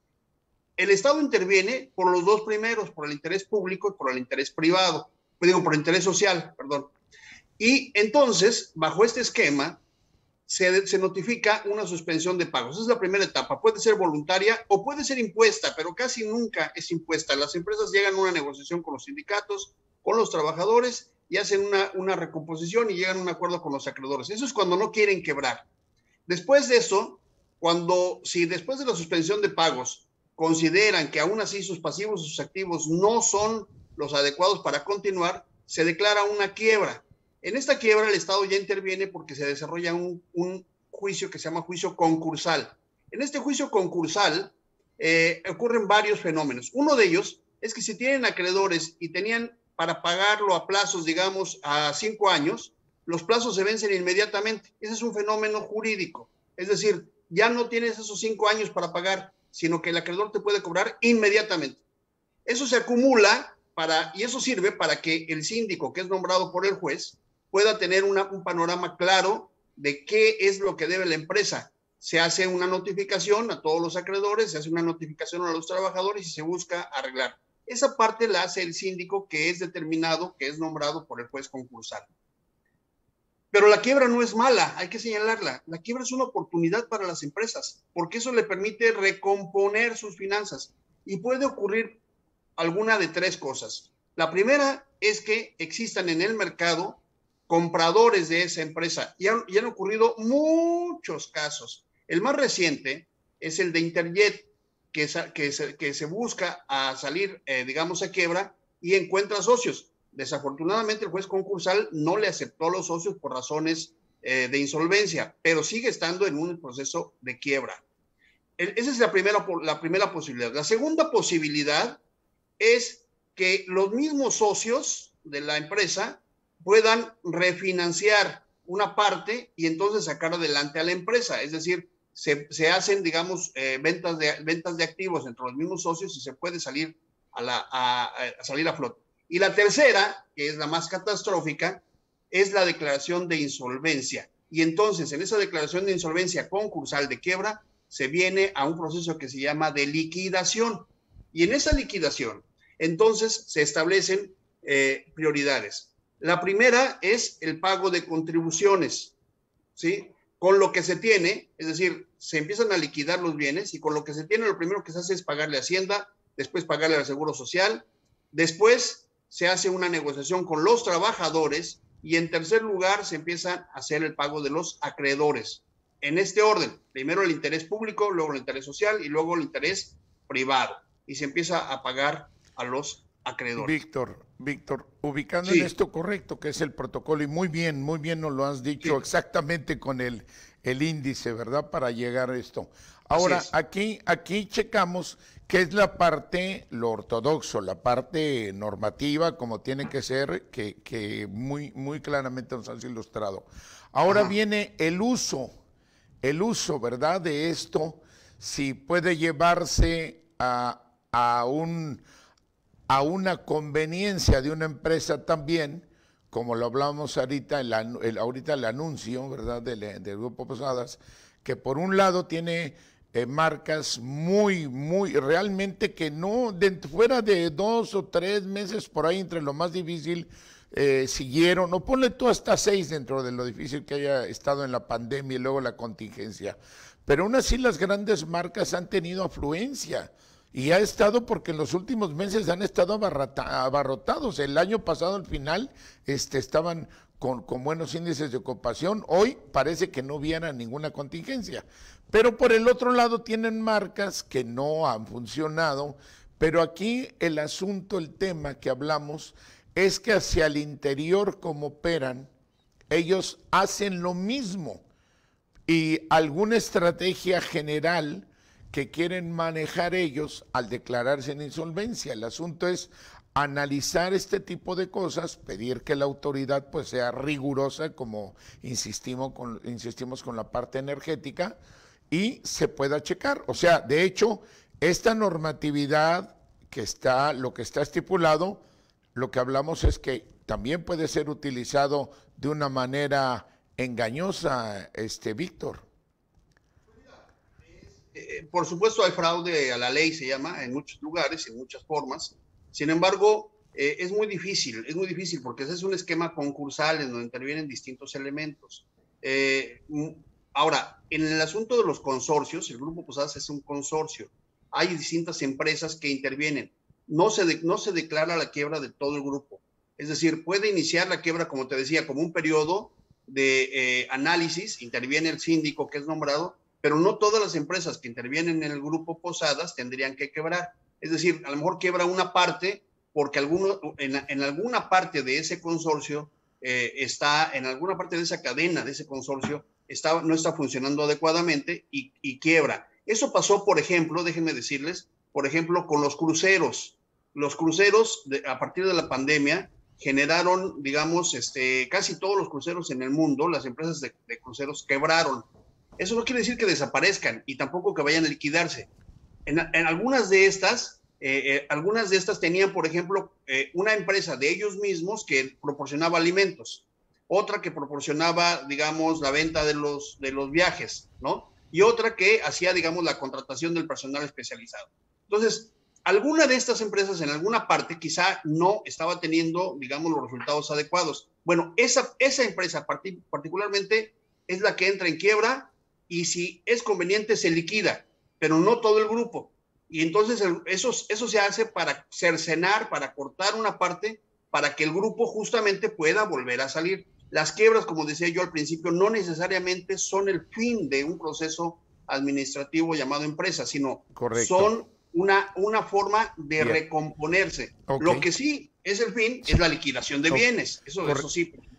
El Estado interviene por los dos primeros, por el interés público y por el interés privado, digo, por el interés social, perdón. Y entonces, bajo este esquema, se, se notifica una suspensión de pagos. Esa es la primera etapa. Puede ser voluntaria o puede ser impuesta, pero casi nunca es impuesta. Las empresas llegan a una negociación con los sindicatos, con los trabajadores, y hacen una, una recomposición y llegan a un acuerdo con los acreedores. Eso es cuando no quieren quebrar. Después de eso, cuando, si después de la suspensión de pagos consideran que aún así sus pasivos y sus activos no son los adecuados para continuar, se declara una quiebra. En esta quiebra el Estado ya interviene porque se desarrolla un, un juicio que se llama juicio concursal. En este juicio concursal eh, ocurren varios fenómenos. Uno de ellos es que si tienen acreedores y tenían para pagarlo a plazos, digamos, a cinco años, los plazos se vencen inmediatamente. Ese es un fenómeno jurídico. Es decir, ya no tienes esos cinco años para pagar, sino que el acreedor te puede cobrar inmediatamente. Eso se acumula para, y eso sirve para que el síndico, que es nombrado por el juez, pueda tener una, un panorama claro de qué es lo que debe la empresa. Se hace una notificación a todos los acreedores, se hace una notificación a los trabajadores y se busca arreglar. Esa parte la hace el síndico, que es determinado, que es nombrado por el juez concursal. Pero la quiebra no es mala, hay que señalarla. La quiebra es una oportunidad para las empresas, porque eso le permite recomponer sus finanzas. Y puede ocurrir alguna de tres cosas. La primera es que existan en el mercado compradores de esa empresa. Y han, y han ocurrido muchos casos. El más reciente es el de Interjet, que, que, se, que se busca a salir, eh, digamos, a quiebra y encuentra socios. Desafortunadamente, el juez concursal no le aceptó a los socios por razones eh, de insolvencia, pero sigue estando en un proceso de quiebra. El, esa es la primera, la primera posibilidad. La segunda posibilidad es que los mismos socios de la empresa puedan refinanciar una parte y entonces sacar adelante a la empresa. Es decir, se, se hacen, digamos, eh, ventas, de, ventas de activos entre los mismos socios y se puede salir a, la, a, a salir a flote. Y la tercera, que es la más catastrófica, es la declaración de insolvencia. Y entonces, en esa declaración de insolvencia concursal de quiebra, se viene a un proceso que se llama de liquidación. Y en esa liquidación, entonces, se establecen eh, prioridades. La primera es el pago de contribuciones, ¿sí? Con lo que se tiene, es decir, se empiezan a liquidar los bienes y con lo que se tiene, lo primero que se hace es pagarle a Hacienda, después pagarle al Seguro Social, después se hace una negociación con los trabajadores y en tercer lugar se empieza a hacer el pago de los acreedores. En este orden, primero el interés público, luego el interés social y luego el interés privado. Y se empieza a pagar a los acreedores. Víctor, Víctor, ubicando sí. en esto correcto, que es el protocolo, y muy bien, muy bien nos lo has dicho, sí. exactamente con el, el índice, ¿verdad? Para llegar a esto. Ahora, aquí, aquí checamos qué es la parte, lo ortodoxo, la parte normativa, como tiene que ser, que, que muy, muy claramente nos has ilustrado. Ahora Ajá. viene el uso, el uso, ¿verdad? De esto, si puede llevarse a, a un... a una conveniencia de una empresa también, como lo hablamos ahorita, el, el, ahorita el anuncio, ¿verdad?, del, del Grupo Posadas, que por un lado tiene eh, marcas muy, muy, realmente que no, de, fuera de dos o tres meses por ahí, entre lo más difícil, eh, siguieron, o ponle tú hasta seis dentro de lo difícil que haya estado en la pandemia y luego la contingencia. Pero aún así las grandes marcas han tenido afluencia. Y ha estado porque en los últimos meses han estado abarrotados. El año pasado al final este, estaban con, con buenos índices de ocupación. Hoy parece que no hubiera ninguna contingencia. Pero por el otro lado tienen marcas que no han funcionado. Pero aquí el asunto, el tema que hablamos es que hacia el interior como operan, ellos hacen lo mismo. Y alguna estrategia general que quieren manejar ellos al declararse en insolvencia. El asunto es analizar este tipo de cosas, pedir que la autoridad pues sea rigurosa, como insistimos con, insistimos con la parte energética, y se pueda checar. O sea, de hecho, esta normatividad que está, lo que está estipulado, lo que hablamos es que también puede ser utilizado de una manera engañosa, este Víctor. Eh, por supuesto hay fraude a la ley, se llama, en muchos lugares, en muchas formas. Sin embargo, eh, es muy difícil, es muy difícil porque ese es un esquema concursal en donde intervienen distintos elementos. Eh, ahora, en el asunto de los consorcios, el Grupo Posadas es un consorcio. Hay distintas empresas que intervienen. No se, de, no se declara la quiebra de todo el grupo. Es decir, puede iniciar la quiebra, como te decía, como un periodo de eh, análisis, interviene el síndico que es nombrado, pero no todas las empresas que intervienen en el Grupo Posadas tendrían que quebrar. Es decir, a lo mejor quiebra una parte porque alguno, en, en alguna parte de ese consorcio eh, está, en alguna parte de esa cadena de ese consorcio está, no está funcionando adecuadamente y, y quiebra. Eso pasó, por ejemplo, déjenme decirles, por ejemplo, con los cruceros. Los cruceros, de, a partir de la pandemia, generaron, digamos, este, casi todos los cruceros en el mundo, las empresas de, de cruceros quebraron. Eso no quiere decir que desaparezcan y tampoco que vayan a liquidarse. En, en algunas de estas, eh, eh, algunas de estas tenían, por ejemplo, eh, una empresa de ellos mismos que proporcionaba alimentos, otra que proporcionaba, digamos, la venta de los, de los viajes, ¿no? Y otra que hacía, digamos, la contratación del personal especializado. Entonces, alguna de estas empresas en alguna parte quizá no estaba teniendo, digamos, los resultados adecuados. Bueno, esa, esa empresa partic- particularmente es la que entra en quiebra y si es conveniente se liquida, pero no todo el grupo. Y entonces el, eso, eso se hace para cercenar, para cortar una parte, para que el grupo justamente pueda volver a salir. Las quiebras, como decía yo al principio, no necesariamente son el fin de un proceso administrativo llamado empresa, sino Correcto. son una, una forma de Bien. recomponerse. Okay. Lo que sí es el fin es la liquidación de bienes. Eso, eso sí, por supuesto.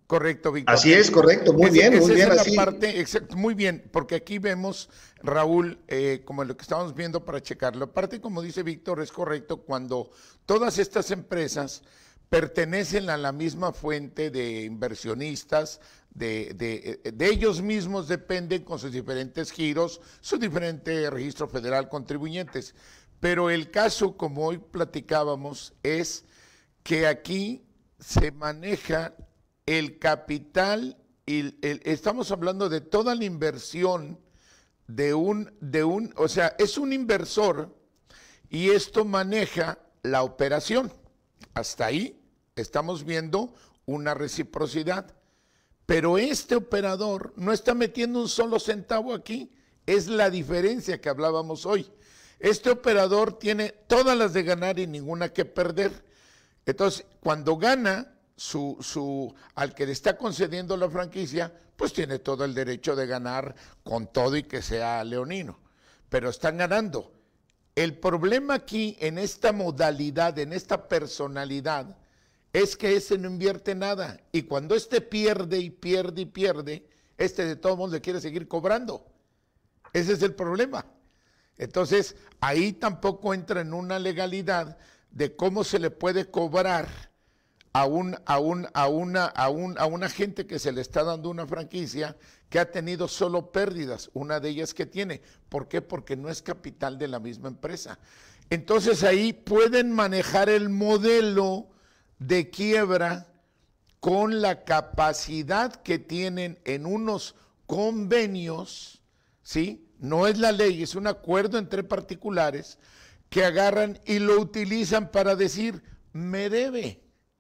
Correcto, Víctor. Así es, correcto, muy Ese, bien, esa muy es bien. la Así. parte, exacto, muy bien, porque aquí vemos, Raúl, eh, como lo que estamos viendo para checarlo. Aparte, como dice Víctor, es correcto cuando todas estas empresas pertenecen a la misma fuente de inversionistas, de, de, de ellos mismos dependen con sus diferentes giros, su diferente registro federal contribuyentes. Pero el caso, como hoy platicábamos, es que aquí se maneja el capital y el, el, estamos hablando de toda la inversión de un, de un, o sea, es un inversor y esto maneja la operación. Hasta ahí estamos viendo una reciprocidad. Pero este operador no está metiendo un solo centavo aquí. Es la diferencia que hablábamos hoy. Este operador tiene todas las de ganar y ninguna que perder. Entonces, cuando gana, Su, su, al que le está concediendo la franquicia, pues tiene todo el derecho de ganar con todo y que sea leonino, pero están ganando. El problema aquí en esta modalidad, en esta personalidad, es que ese no invierte nada y cuando este pierde y pierde y pierde, este de todos modos le quiere seguir cobrando. Ese es el problema. Entonces, ahí tampoco entra en una legalidad de cómo se le puede cobrar A, un, a, un, a, una, a, un, a una gente que se le está dando una franquicia que ha tenido solo pérdidas, una de ellas que tiene. ¿Por qué? Porque no es capital de la misma empresa. Entonces ahí pueden manejar el modelo de quiebra con la capacidad que tienen en unos convenios, ¿sí? No es la ley, es un acuerdo entre particulares que agarran y lo utilizan para decir, me debe.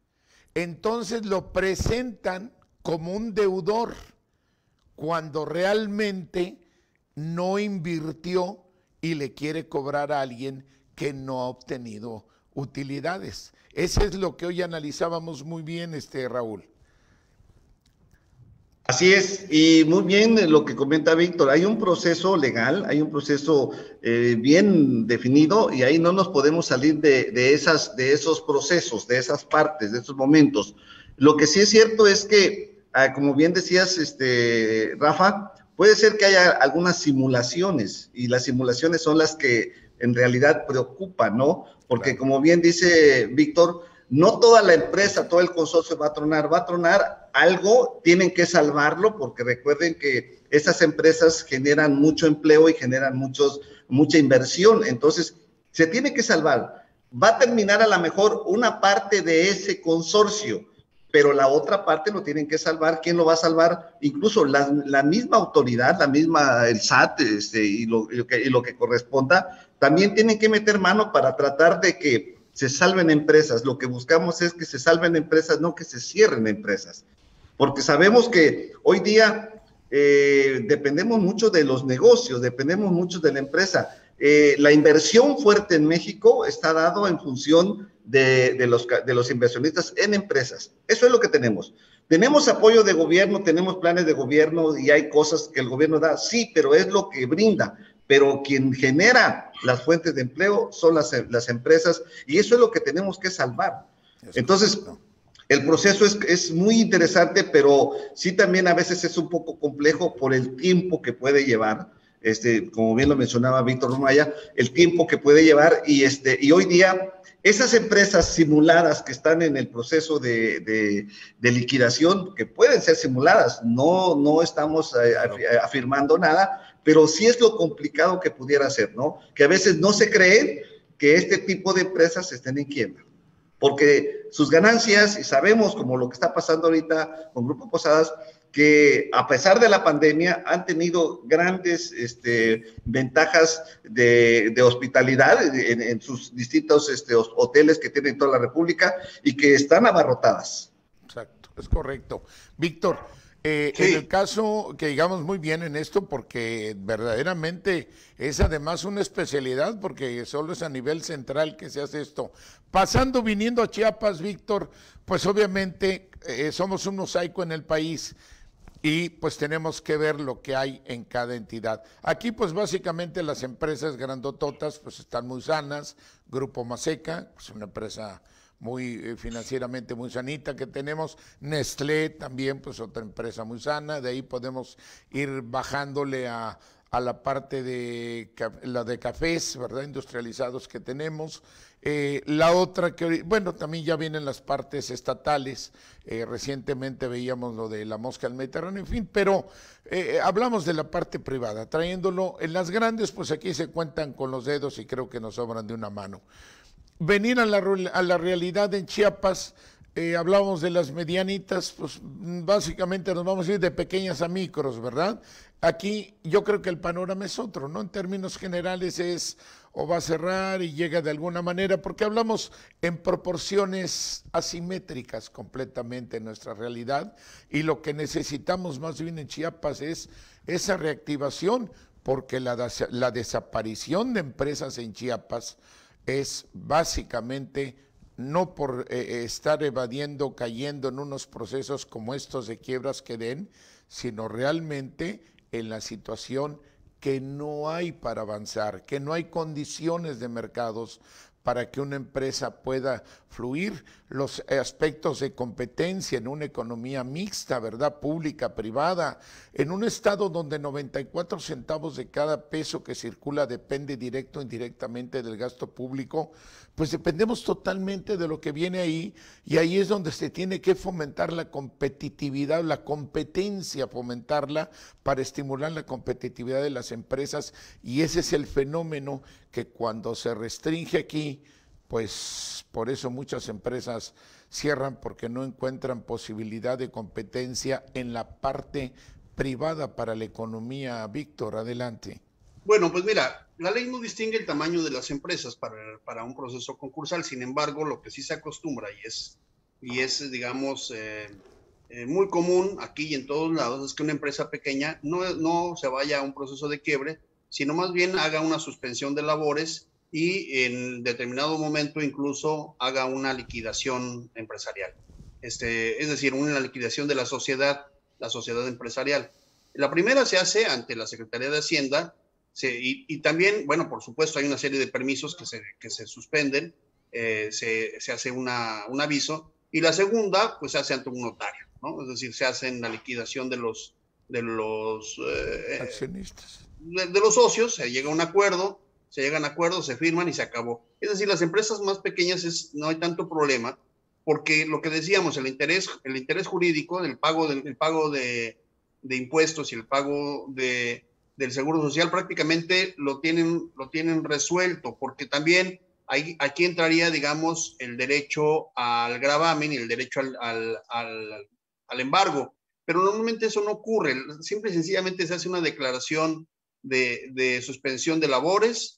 Entonces lo presentan como un deudor cuando realmente no invirtió y le quiere cobrar a alguien que no ha obtenido utilidades. Ese es lo que hoy analizábamos muy bien, este Raúl. Así es, y muy bien lo que comenta Víctor, hay un proceso legal, hay un proceso eh, bien definido y ahí no nos podemos salir de, de, esas, de esos procesos, de esas partes, de esos momentos. Lo que sí es cierto es que, ah, como bien decías, este, Rafa, puede ser que haya algunas simulaciones y las simulaciones son las que en realidad preocupan, ¿no? Porque claro, como bien dice Víctor, no toda la empresa, todo el consorcio va a tronar, va a tronar algo, tienen que salvarlo, porque recuerden que esas empresas generan mucho empleo y generan muchos, mucha inversión, entonces se tiene que salvar. Va a terminar a lo mejor una parte de ese consorcio, pero la otra parte lo tienen que salvar. ¿Quién lo va a salvar? Incluso la, la misma autoridad, la misma, el S A T este, y, lo, y, lo que, y lo que corresponda, también tienen que meter mano para tratar de que se salven empresas. Lo que buscamos es que se salven empresas, no que se cierren empresas. Porque sabemos que hoy día eh, dependemos mucho de los negocios, dependemos mucho de la empresa. Eh, la inversión fuerte en México está dado en función de, de, los, de los inversionistas en empresas. Eso es lo que tenemos. Tenemos apoyo de gobierno, tenemos planes de gobierno y hay cosas que el gobierno da, sí, pero es lo que brinda. Pero quien genera las fuentes de empleo son las, las empresas y eso es lo que tenemos que salvar. Entonces, el proceso es, es muy interesante, pero sí también a veces es un poco complejo por el tiempo que puede llevar, este, como bien lo mencionaba Víctor Rumaya, el tiempo que puede llevar y, este, y hoy día esas empresas simuladas que están en el proceso de, de, de liquidación, que pueden ser simuladas, no, no estamos eh, afirmando nada, pero sí es lo complicado que pudiera ser, ¿no? Que a veces no se cree que este tipo de empresas estén en quiebra, porque sus ganancias, y sabemos como lo que está pasando ahorita con Grupo Posadas, que a pesar de la pandemia han tenido grandes este, ventajas de, de hospitalidad en, en sus distintos este, hoteles que tienen toda la República y que están abarrotadas. Exacto, es correcto. Víctor, Eh, sí. En el caso que digamos muy bien en esto, porque verdaderamente es además una especialidad, porque solo es a nivel central que se hace esto. Pasando, viniendo a Chiapas, Víctor, pues obviamente eh, somos un mosaico en el país y pues tenemos que ver lo que hay en cada entidad. Aquí pues básicamente las empresas grandototas pues están muy sanas. Grupo Maseca, pues una empresa muy eh, financieramente muy sanita que tenemos. Nestlé también, pues otra empresa muy sana. De ahí podemos ir bajándole a, a la parte de la de cafés, ¿verdad? Industrializados que tenemos. Eh, la otra que, bueno, también ya vienen las partes estatales. Eh, recientemente veíamos lo de la mosca del Mediterráneo, en fin, pero eh, hablamos de la parte privada, trayéndolo en las grandes, pues aquí se cuentan con los dedos y creo que nos sobran de una mano. Venir a la, a la realidad en Chiapas, eh, hablábamos de las medianitas, pues básicamente nos vamos a ir de pequeñas a micros, ¿verdad? Aquí yo creo que el panorama es otro, ¿no? En términos generales es o va a cerrar y llega de alguna manera, porque hablamos en proporciones asimétricas completamente en nuestra realidad, y lo que necesitamos más bien en Chiapas es esa reactivación, porque la, la desaparición de empresas en Chiapas es básicamente no por eh, estar evadiendo, cayendo en unos procesos como estos de quiebras que den, sino realmente en la situación que no hay para avanzar, que no hay condiciones de mercados para que una empresa pueda fluir, los aspectos de competencia en una economía mixta, ¿verdad? Pública, privada, en un estado donde noventa y cuatro centavos de cada peso que circula depende directo o indirectamente del gasto público, pues dependemos totalmente de lo que viene ahí, y ahí es donde se tiene que fomentar la competitividad, la competencia, fomentarla para estimular la competitividad de las empresas, y ese es el fenómeno que cuando se restringe aquí, pues por eso muchas empresas cierran, porque no encuentran posibilidad de competencia en la parte privada para la economía. Víctor, adelante. Bueno, pues mira, la ley no distingue el tamaño de las empresas para, para un proceso concursal. Sin embargo, lo que sí se acostumbra y es, y es digamos, eh, eh, muy común aquí y en todos lados, es que una empresa pequeña no, no se vaya a un proceso de quiebre, sino más bien haga una suspensión de labores y en determinado momento incluso haga una liquidación empresarial. Este, es decir, una liquidación de la sociedad, la sociedad empresarial. La primera se hace ante la Secretaría de Hacienda, se, y, y también, bueno, por supuesto, hay una serie de permisos que se, que se suspenden, eh, se, se hace una, un aviso, y la segunda, pues se hace ante un notario, ¿no? Es decir, se hace en la liquidación de los, de los eh, accionistas. De, de los socios, se llega a un acuerdo, se llegan a acuerdos, se firman y se acabó. Es decir, las empresas más pequeñas es, no hay tanto problema, porque lo que decíamos, el interés, el interés jurídico, el pago, de, el pago de, de impuestos y el pago de, del seguro social prácticamente lo tienen, lo tienen resuelto, porque también hay, aquí entraría, digamos, el derecho al gravamen y el derecho al, al, al, al embargo, pero normalmente eso no ocurre, simple y sencillamente se hace una declaración de, de suspensión de labores,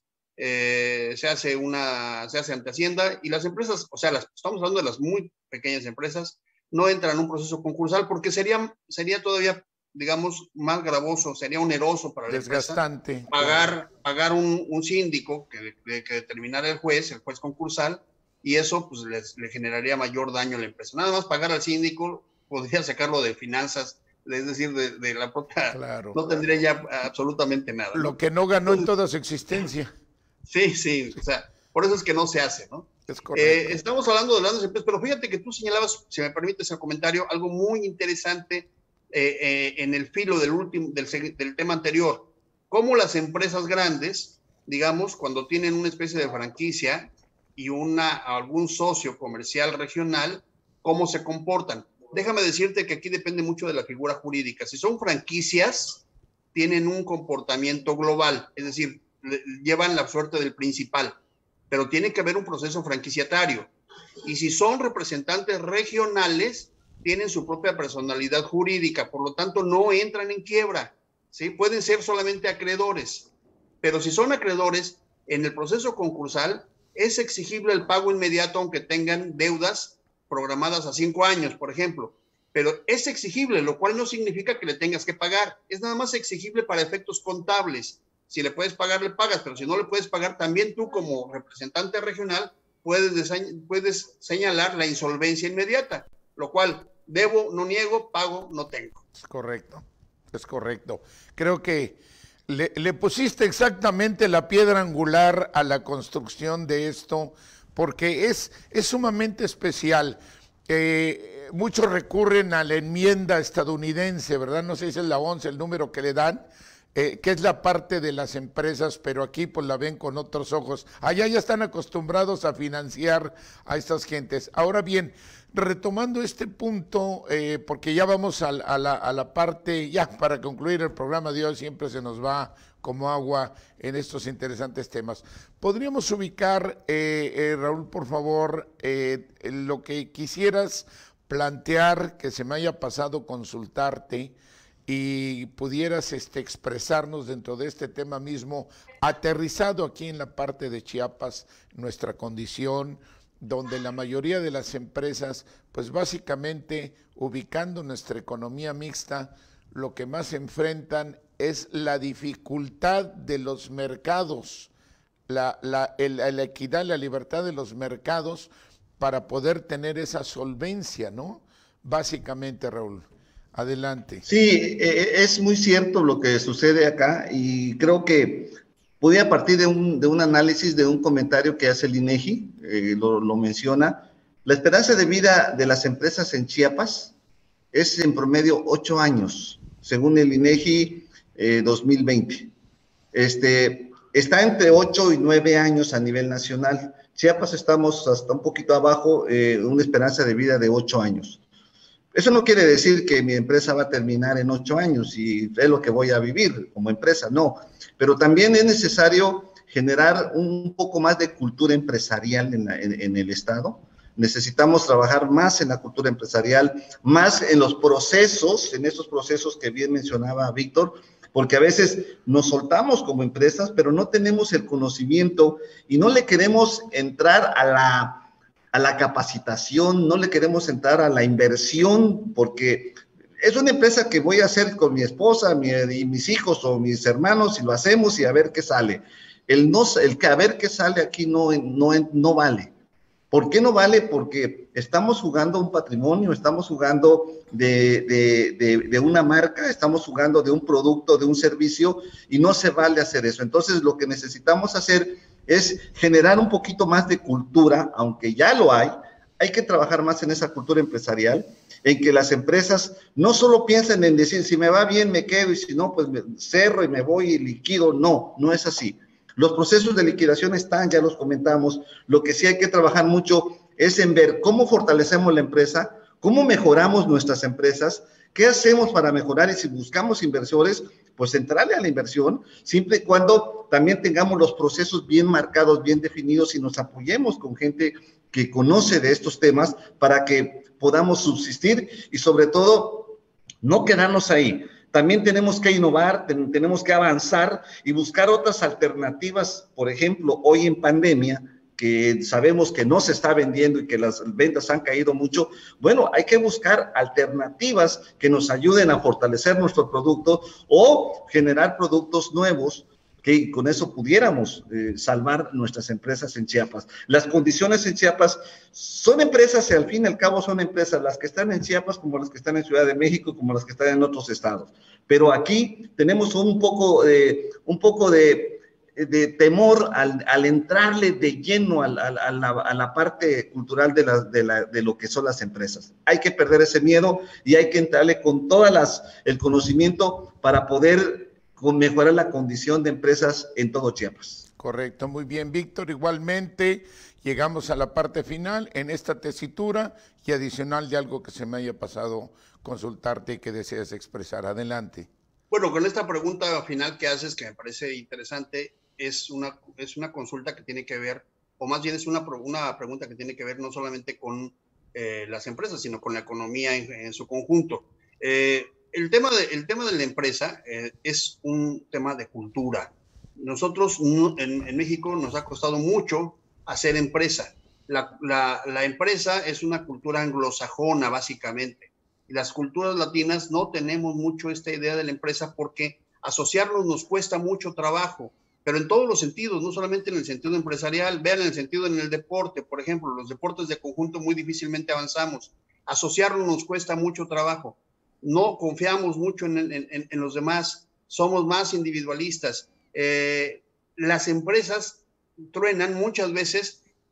eh, se hace una, se hace ante Hacienda, y las empresas, o sea, las, estamos hablando de las muy pequeñas empresas, no entran en un proceso concursal porque sería, sería todavía, digamos, más gravoso, sería oneroso para la desgastante, empresa pagar, claro. pagar un, un síndico que, que, que determinara el juez, el juez concursal, y eso pues les, le generaría mayor daño a la empresa. Nada más pagar al síndico podría sacarlo de finanzas, es decir, de, de la propia, claro. No tendría ya absolutamente nada, ¿no? Lo que no ganó Entonces, en toda su existencia. Sí, sí, o sea, por eso es que no se hace, ¿no? Es correcto. Eh, estamos hablando de grandes empresas, pero fíjate que tú señalabas, si me permites el comentario, algo muy interesante eh, eh, en el filo del, último, del, del tema anterior. Cómo las empresas grandes, digamos, cuando tienen una especie de franquicia y una, algún socio comercial regional, cómo se comportan. Déjame decirte que aquí depende mucho de la figura jurídica. Si son franquicias, tienen un comportamiento global, es decir, llevan la suerte del principal, pero tiene que haber un proceso franquiciatario. Y si son representantes regionales, tienen su propia personalidad jurídica, por lo tanto no entran en quiebra, ¿sí? Pueden ser solamente acreedores, pero si son acreedores, en el proceso concursal es exigible el pago inmediato aunque tengan deudas programadas a cinco años, por ejemplo, pero es exigible, lo cual no significa que le tengas que pagar, es nada más exigible para efectos contables. Si le puedes pagar, le pagas, pero si no le puedes pagar, también tú como representante regional puedes, puedes señalar la insolvencia inmediata, lo cual debo, no niego, pago, no tengo. Es correcto, es correcto. Creo que le, le pusiste exactamente la piedra angular a la construcción de esto, porque es, es sumamente especial. Eh, muchos recurren a la enmienda estadounidense, ¿verdad? No sé si es la once el número que le dan, eh, que es la parte de las empresas, pero aquí pues la ven con otros ojos. Allá ya están acostumbrados a financiar a estas gentes. Ahora bien, retomando este punto, eh, porque ya vamos a, a, la, a la parte, ya para concluir el programa de hoy, siempre se nos va como agua en estos interesantes temas. ¿Podríamos ubicar, eh, eh, Raúl, por favor, eh, lo que quisieras plantear, que se me haya pasado consultarte, y pudieras este, expresarnos dentro de este tema mismo, aterrizado aquí en la parte de Chiapas, nuestra condición, donde la mayoría de las empresas, pues básicamente ubicando nuestra economía mixta, lo que más enfrentan es la dificultad de los mercados, la, la, el, la equidad, la libertad de los mercados para poder tener esa solvencia, ¿no? Básicamente, Raúl. Adelante. Sí, eh, es muy cierto lo que sucede acá y creo que podía partir de un, de un análisis, de un comentario que hace el INEGI, eh, lo, lo menciona. La esperanza de vida de las empresas en Chiapas es en promedio ocho años, según el INEGI eh, dos mil veinte. Este, está entre ocho y nueve años a nivel nacional. Chiapas estamos hasta un poquito abajo, eh, una esperanza de vida de ocho años. Eso no quiere decir que mi empresa va a terminar en ocho años y es lo que voy a vivir como empresa, no. Pero también es necesario generar un poco más de cultura empresarial en, la, en, en el Estado. Necesitamos trabajar más en la cultura empresarial, más en los procesos, en esos procesos que bien mencionaba Víctor, porque a veces nos soltamos como empresas, pero no tenemos el conocimiento y no le queremos entrar a la... a la capacitación, no le queremos entrar a la inversión, porque es una empresa que voy a hacer con mi esposa, mi, y mis hijos o mis hermanos, y lo hacemos y a ver qué sale. El, no, el que a ver qué sale aquí no, no, no vale. ¿Por qué no vale? Porque estamos jugando un patrimonio, estamos jugando de, de, de, de una marca, estamos jugando de un producto, de un servicio, y no se vale hacer eso. Entonces, lo que necesitamos hacer es generar un poquito más de cultura, aunque ya lo hay, hay que trabajar más en esa cultura empresarial, en que las empresas no solo piensen en decir, si me va bien me quedo, y si no, pues me cerro y me voy y liquido. No, no es así. Los procesos de liquidación están, ya los comentamos. Lo que sí hay que trabajar mucho es en ver cómo fortalecemos la empresa, cómo mejoramos nuestras empresas, qué hacemos para mejorar, y si buscamos inversores, pues entrarle a la inversión, siempre y cuando también tengamos los procesos bien marcados, bien definidos, y nos apoyemos con gente que conoce de estos temas para que podamos subsistir y sobre todo no quedarnos ahí. También tenemos que innovar, ten, tenemos que avanzar y buscar otras alternativas. Por ejemplo, hoy en pandemia, que sabemos que no se está vendiendo y que las ventas han caído mucho, bueno, hay que buscar alternativas que nos ayuden a fortalecer nuestro producto o generar productos nuevos que con eso pudiéramos eh, salvar nuestras empresas en Chiapas. Las condiciones en Chiapas son empresas, y al fin y al cabo son empresas, las que están en Chiapas como las que están en Ciudad de México, como las que están en otros estados. Pero aquí tenemos un poco, eh, un poco de... de temor al, al entrarle de lleno a la, a la, a la parte cultural de, la, de, la, de lo que son las empresas. Hay que perder ese miedo y hay que entrarle con todas las, el conocimiento para poder mejorar la condición de empresas en todo Chiapas. Correcto, muy bien, Víctor. Igualmente, llegamos a la parte final en esta tesitura y adicional de algo que se me haya pasado consultarte y que deseas expresar. Adelante. Bueno, con esta pregunta final que haces, que me parece interesante, es una, es una consulta que tiene que ver, o más bien es una, una pregunta que tiene que ver no solamente con eh, las empresas, sino con la economía en, en su conjunto. Eh, el, tema de, el tema de la empresa eh, es un tema de cultura. Nosotros no, en, en México nos ha costado mucho hacer empresa. La, la, la empresa es una cultura anglosajona, básicamente. Y las culturas latinas no tenemos mucho esta idea de la empresa porque asociarnos nos cuesta mucho trabajo, pero en todos los sentidos, no solamente en el sentido empresarial, vean en el sentido en el deporte, por ejemplo, los deportes de conjunto muy difícilmente avanzamos, asociarnos nos cuesta mucho trabajo, no confiamos mucho en, en, en los demás, somos más individualistas. Eh, las empresas truenan muchas veces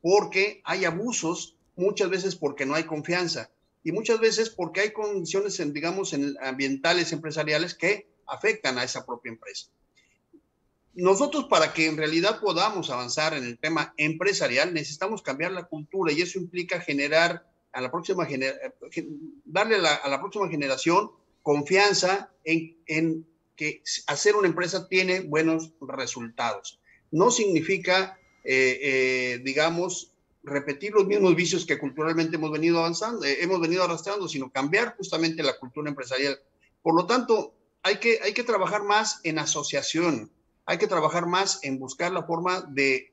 porque hay abusos, muchas veces porque no hay confianza y muchas veces porque hay condiciones, en, digamos, en ambientales, empresariales que afectan a esa propia empresa. Nosotros, para que en realidad podamos avanzar en el tema empresarial, necesitamos cambiar la cultura y eso implica generar a la próxima gener darle a la, a la próxima generación confianza en, en que hacer una empresa tiene buenos resultados. No significa, eh, eh, digamos, repetir los mismos vicios que culturalmente hemos venido avanzando, eh, hemos venido arrastrando, sino cambiar justamente la cultura empresarial. Por lo tanto, hay que, hay que trabajar más en asociación, hay que trabajar más en buscar la forma de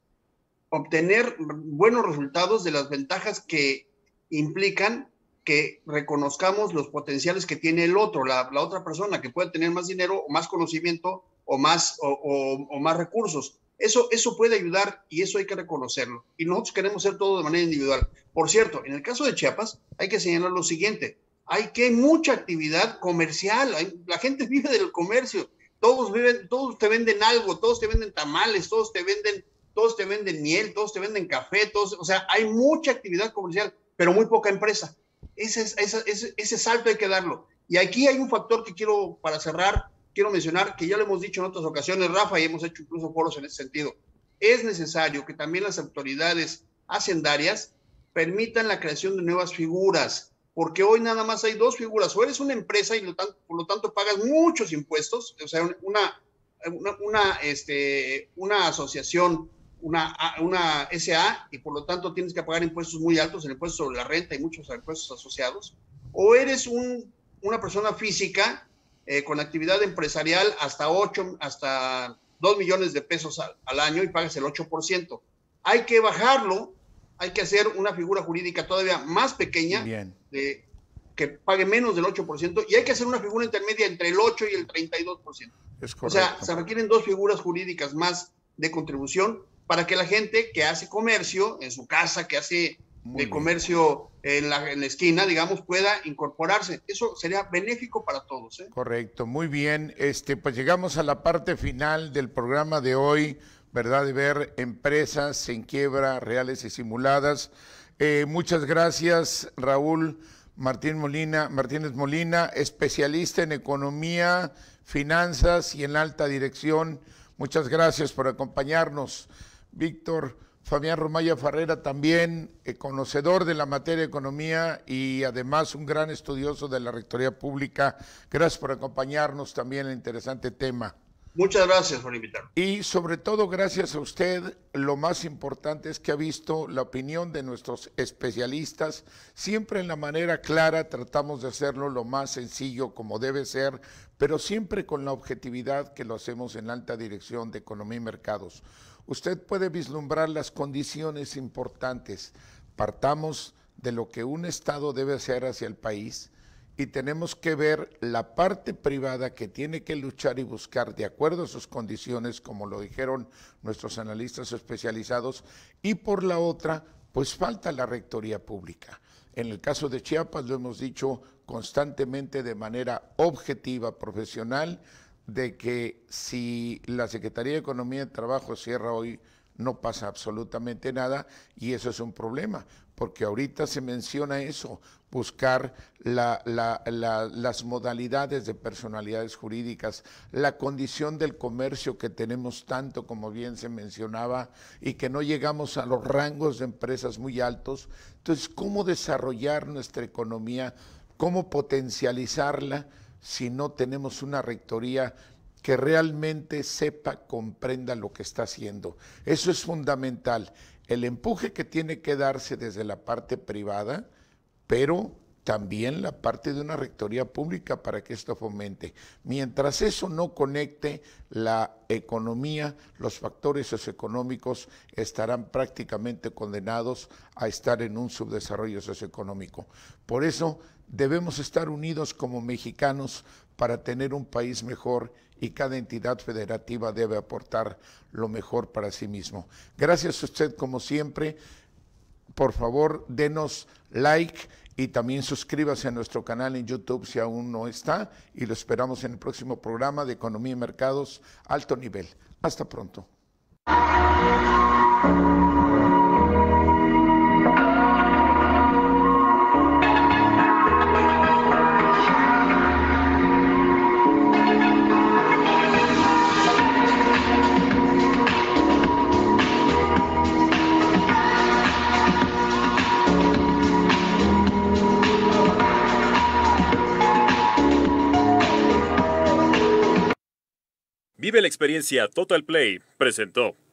obtener buenos resultados de las ventajas que implican que reconozcamos los potenciales que tiene el otro, la, la otra persona, que puede tener más dinero, o más conocimiento, o más, o, o, o más recursos. Eso, eso puede ayudar y eso hay que reconocerlo. Y nosotros queremos hacer todo de manera individual. Por cierto, en el caso de Chiapas, hay que señalar lo siguiente. Hay que mucha actividad comercial. Hay, la gente vive del comercio. Todos viven, todos te venden algo, todos te venden tamales, todos te venden, todos te venden miel, todos te venden café, todos, o sea, hay mucha actividad comercial, pero muy poca empresa. Ese, ese, ese, ese salto hay que darlo. Y aquí hay un factor que quiero, para cerrar, quiero mencionar, que ya lo hemos dicho en otras ocasiones, Rafa, y hemos hecho incluso foros en ese sentido. Es necesario que también las autoridades hacendarias permitan la creación de nuevas figuras, porque hoy nada más hay dos figuras. O eres una empresa y lo tanto, por lo tanto pagas muchos impuestos, o sea, una, una, una, este, una asociación, una, una S A, y por lo tanto tienes que pagar impuestos muy altos, el impuesto sobre la renta y muchos impuestos asociados. O eres un, una persona física eh, con actividad empresarial hasta ocho, hasta dos millones de pesos al, al año y pagas el ocho por ciento. Hay que bajarlo. Hay que hacer una figura jurídica todavía más pequeña, de, que pague menos del ocho por ciento, y hay que hacer una figura intermedia entre el ocho y el treinta y dos por ciento. Es correcto. O sea, se requieren dos figuras jurídicas más de contribución para que la gente que hace comercio en su casa, que hace Muy de comercio en la, en la esquina, digamos, pueda incorporarse. Eso sería benéfico para todos, ¿eh? Correcto, muy bien. Este, pues llegamos a la parte final del programa de hoy, ¿verdad? De ver empresas en quiebra, reales y simuladas. Eh, muchas gracias, Raúl Martín Molina, Martínez Molina, especialista en economía, finanzas y en alta dirección. Muchas gracias por acompañarnos. Víctor Fabián Rumaya Farrera, también eh, conocedor de la materia de economía y además un gran estudioso de la Rectoría Pública. Gracias por acompañarnos también en el interesante tema. Muchas gracias por invitarme. Y sobre todo gracias a usted, lo más importante es que ha visto la opinión de nuestros especialistas, siempre en la manera clara, tratamos de hacerlo lo más sencillo como debe ser, pero siempre con la objetividad que lo hacemos en alta dirección de economía y mercados. Usted puede vislumbrar las condiciones importantes, partamos de lo que un Estado debe hacer hacia el país, y tenemos que ver la parte privada que tiene que luchar y buscar de acuerdo a sus condiciones, como lo dijeron nuestros analistas especializados, y por la otra, pues falta la Rectoría Pública. En el caso de Chiapas lo hemos dicho constantemente de manera objetiva, profesional, de que si la Secretaría de Economía y Trabajo cierra hoy, no pasa absolutamente nada, y eso es un problema, porque ahorita se menciona eso, buscar la, la, la, las modalidades de personalidades jurídicas, la condición del comercio que tenemos tanto, como bien se mencionaba, y que no llegamos a los rangos de empresas muy altos. Entonces, ¿cómo desarrollar nuestra economía? ¿Cómo potencializarla si no tenemos una rectoría que realmente sepa, comprenda lo que está haciendo? Eso es fundamental. El empuje que tiene que darse desde la parte privada, pero también la parte de una rectoría pública para que esto fomente. Mientras eso no conecte la economía, los factores socioeconómicos estarán prácticamente condenados a estar en un subdesarrollo socioeconómico. Por eso debemos estar unidos como mexicanos para tener un país mejor, y cada entidad federativa debe aportar lo mejor para sí mismo. Gracias a usted como siempre. Por favor, denos like y también suscríbase a nuestro canal en YouTube si aún no está, y lo esperamos en el próximo programa de Economía y Mercados Alto Nivel. Hasta pronto. Vive la experiencia Total Play presentó.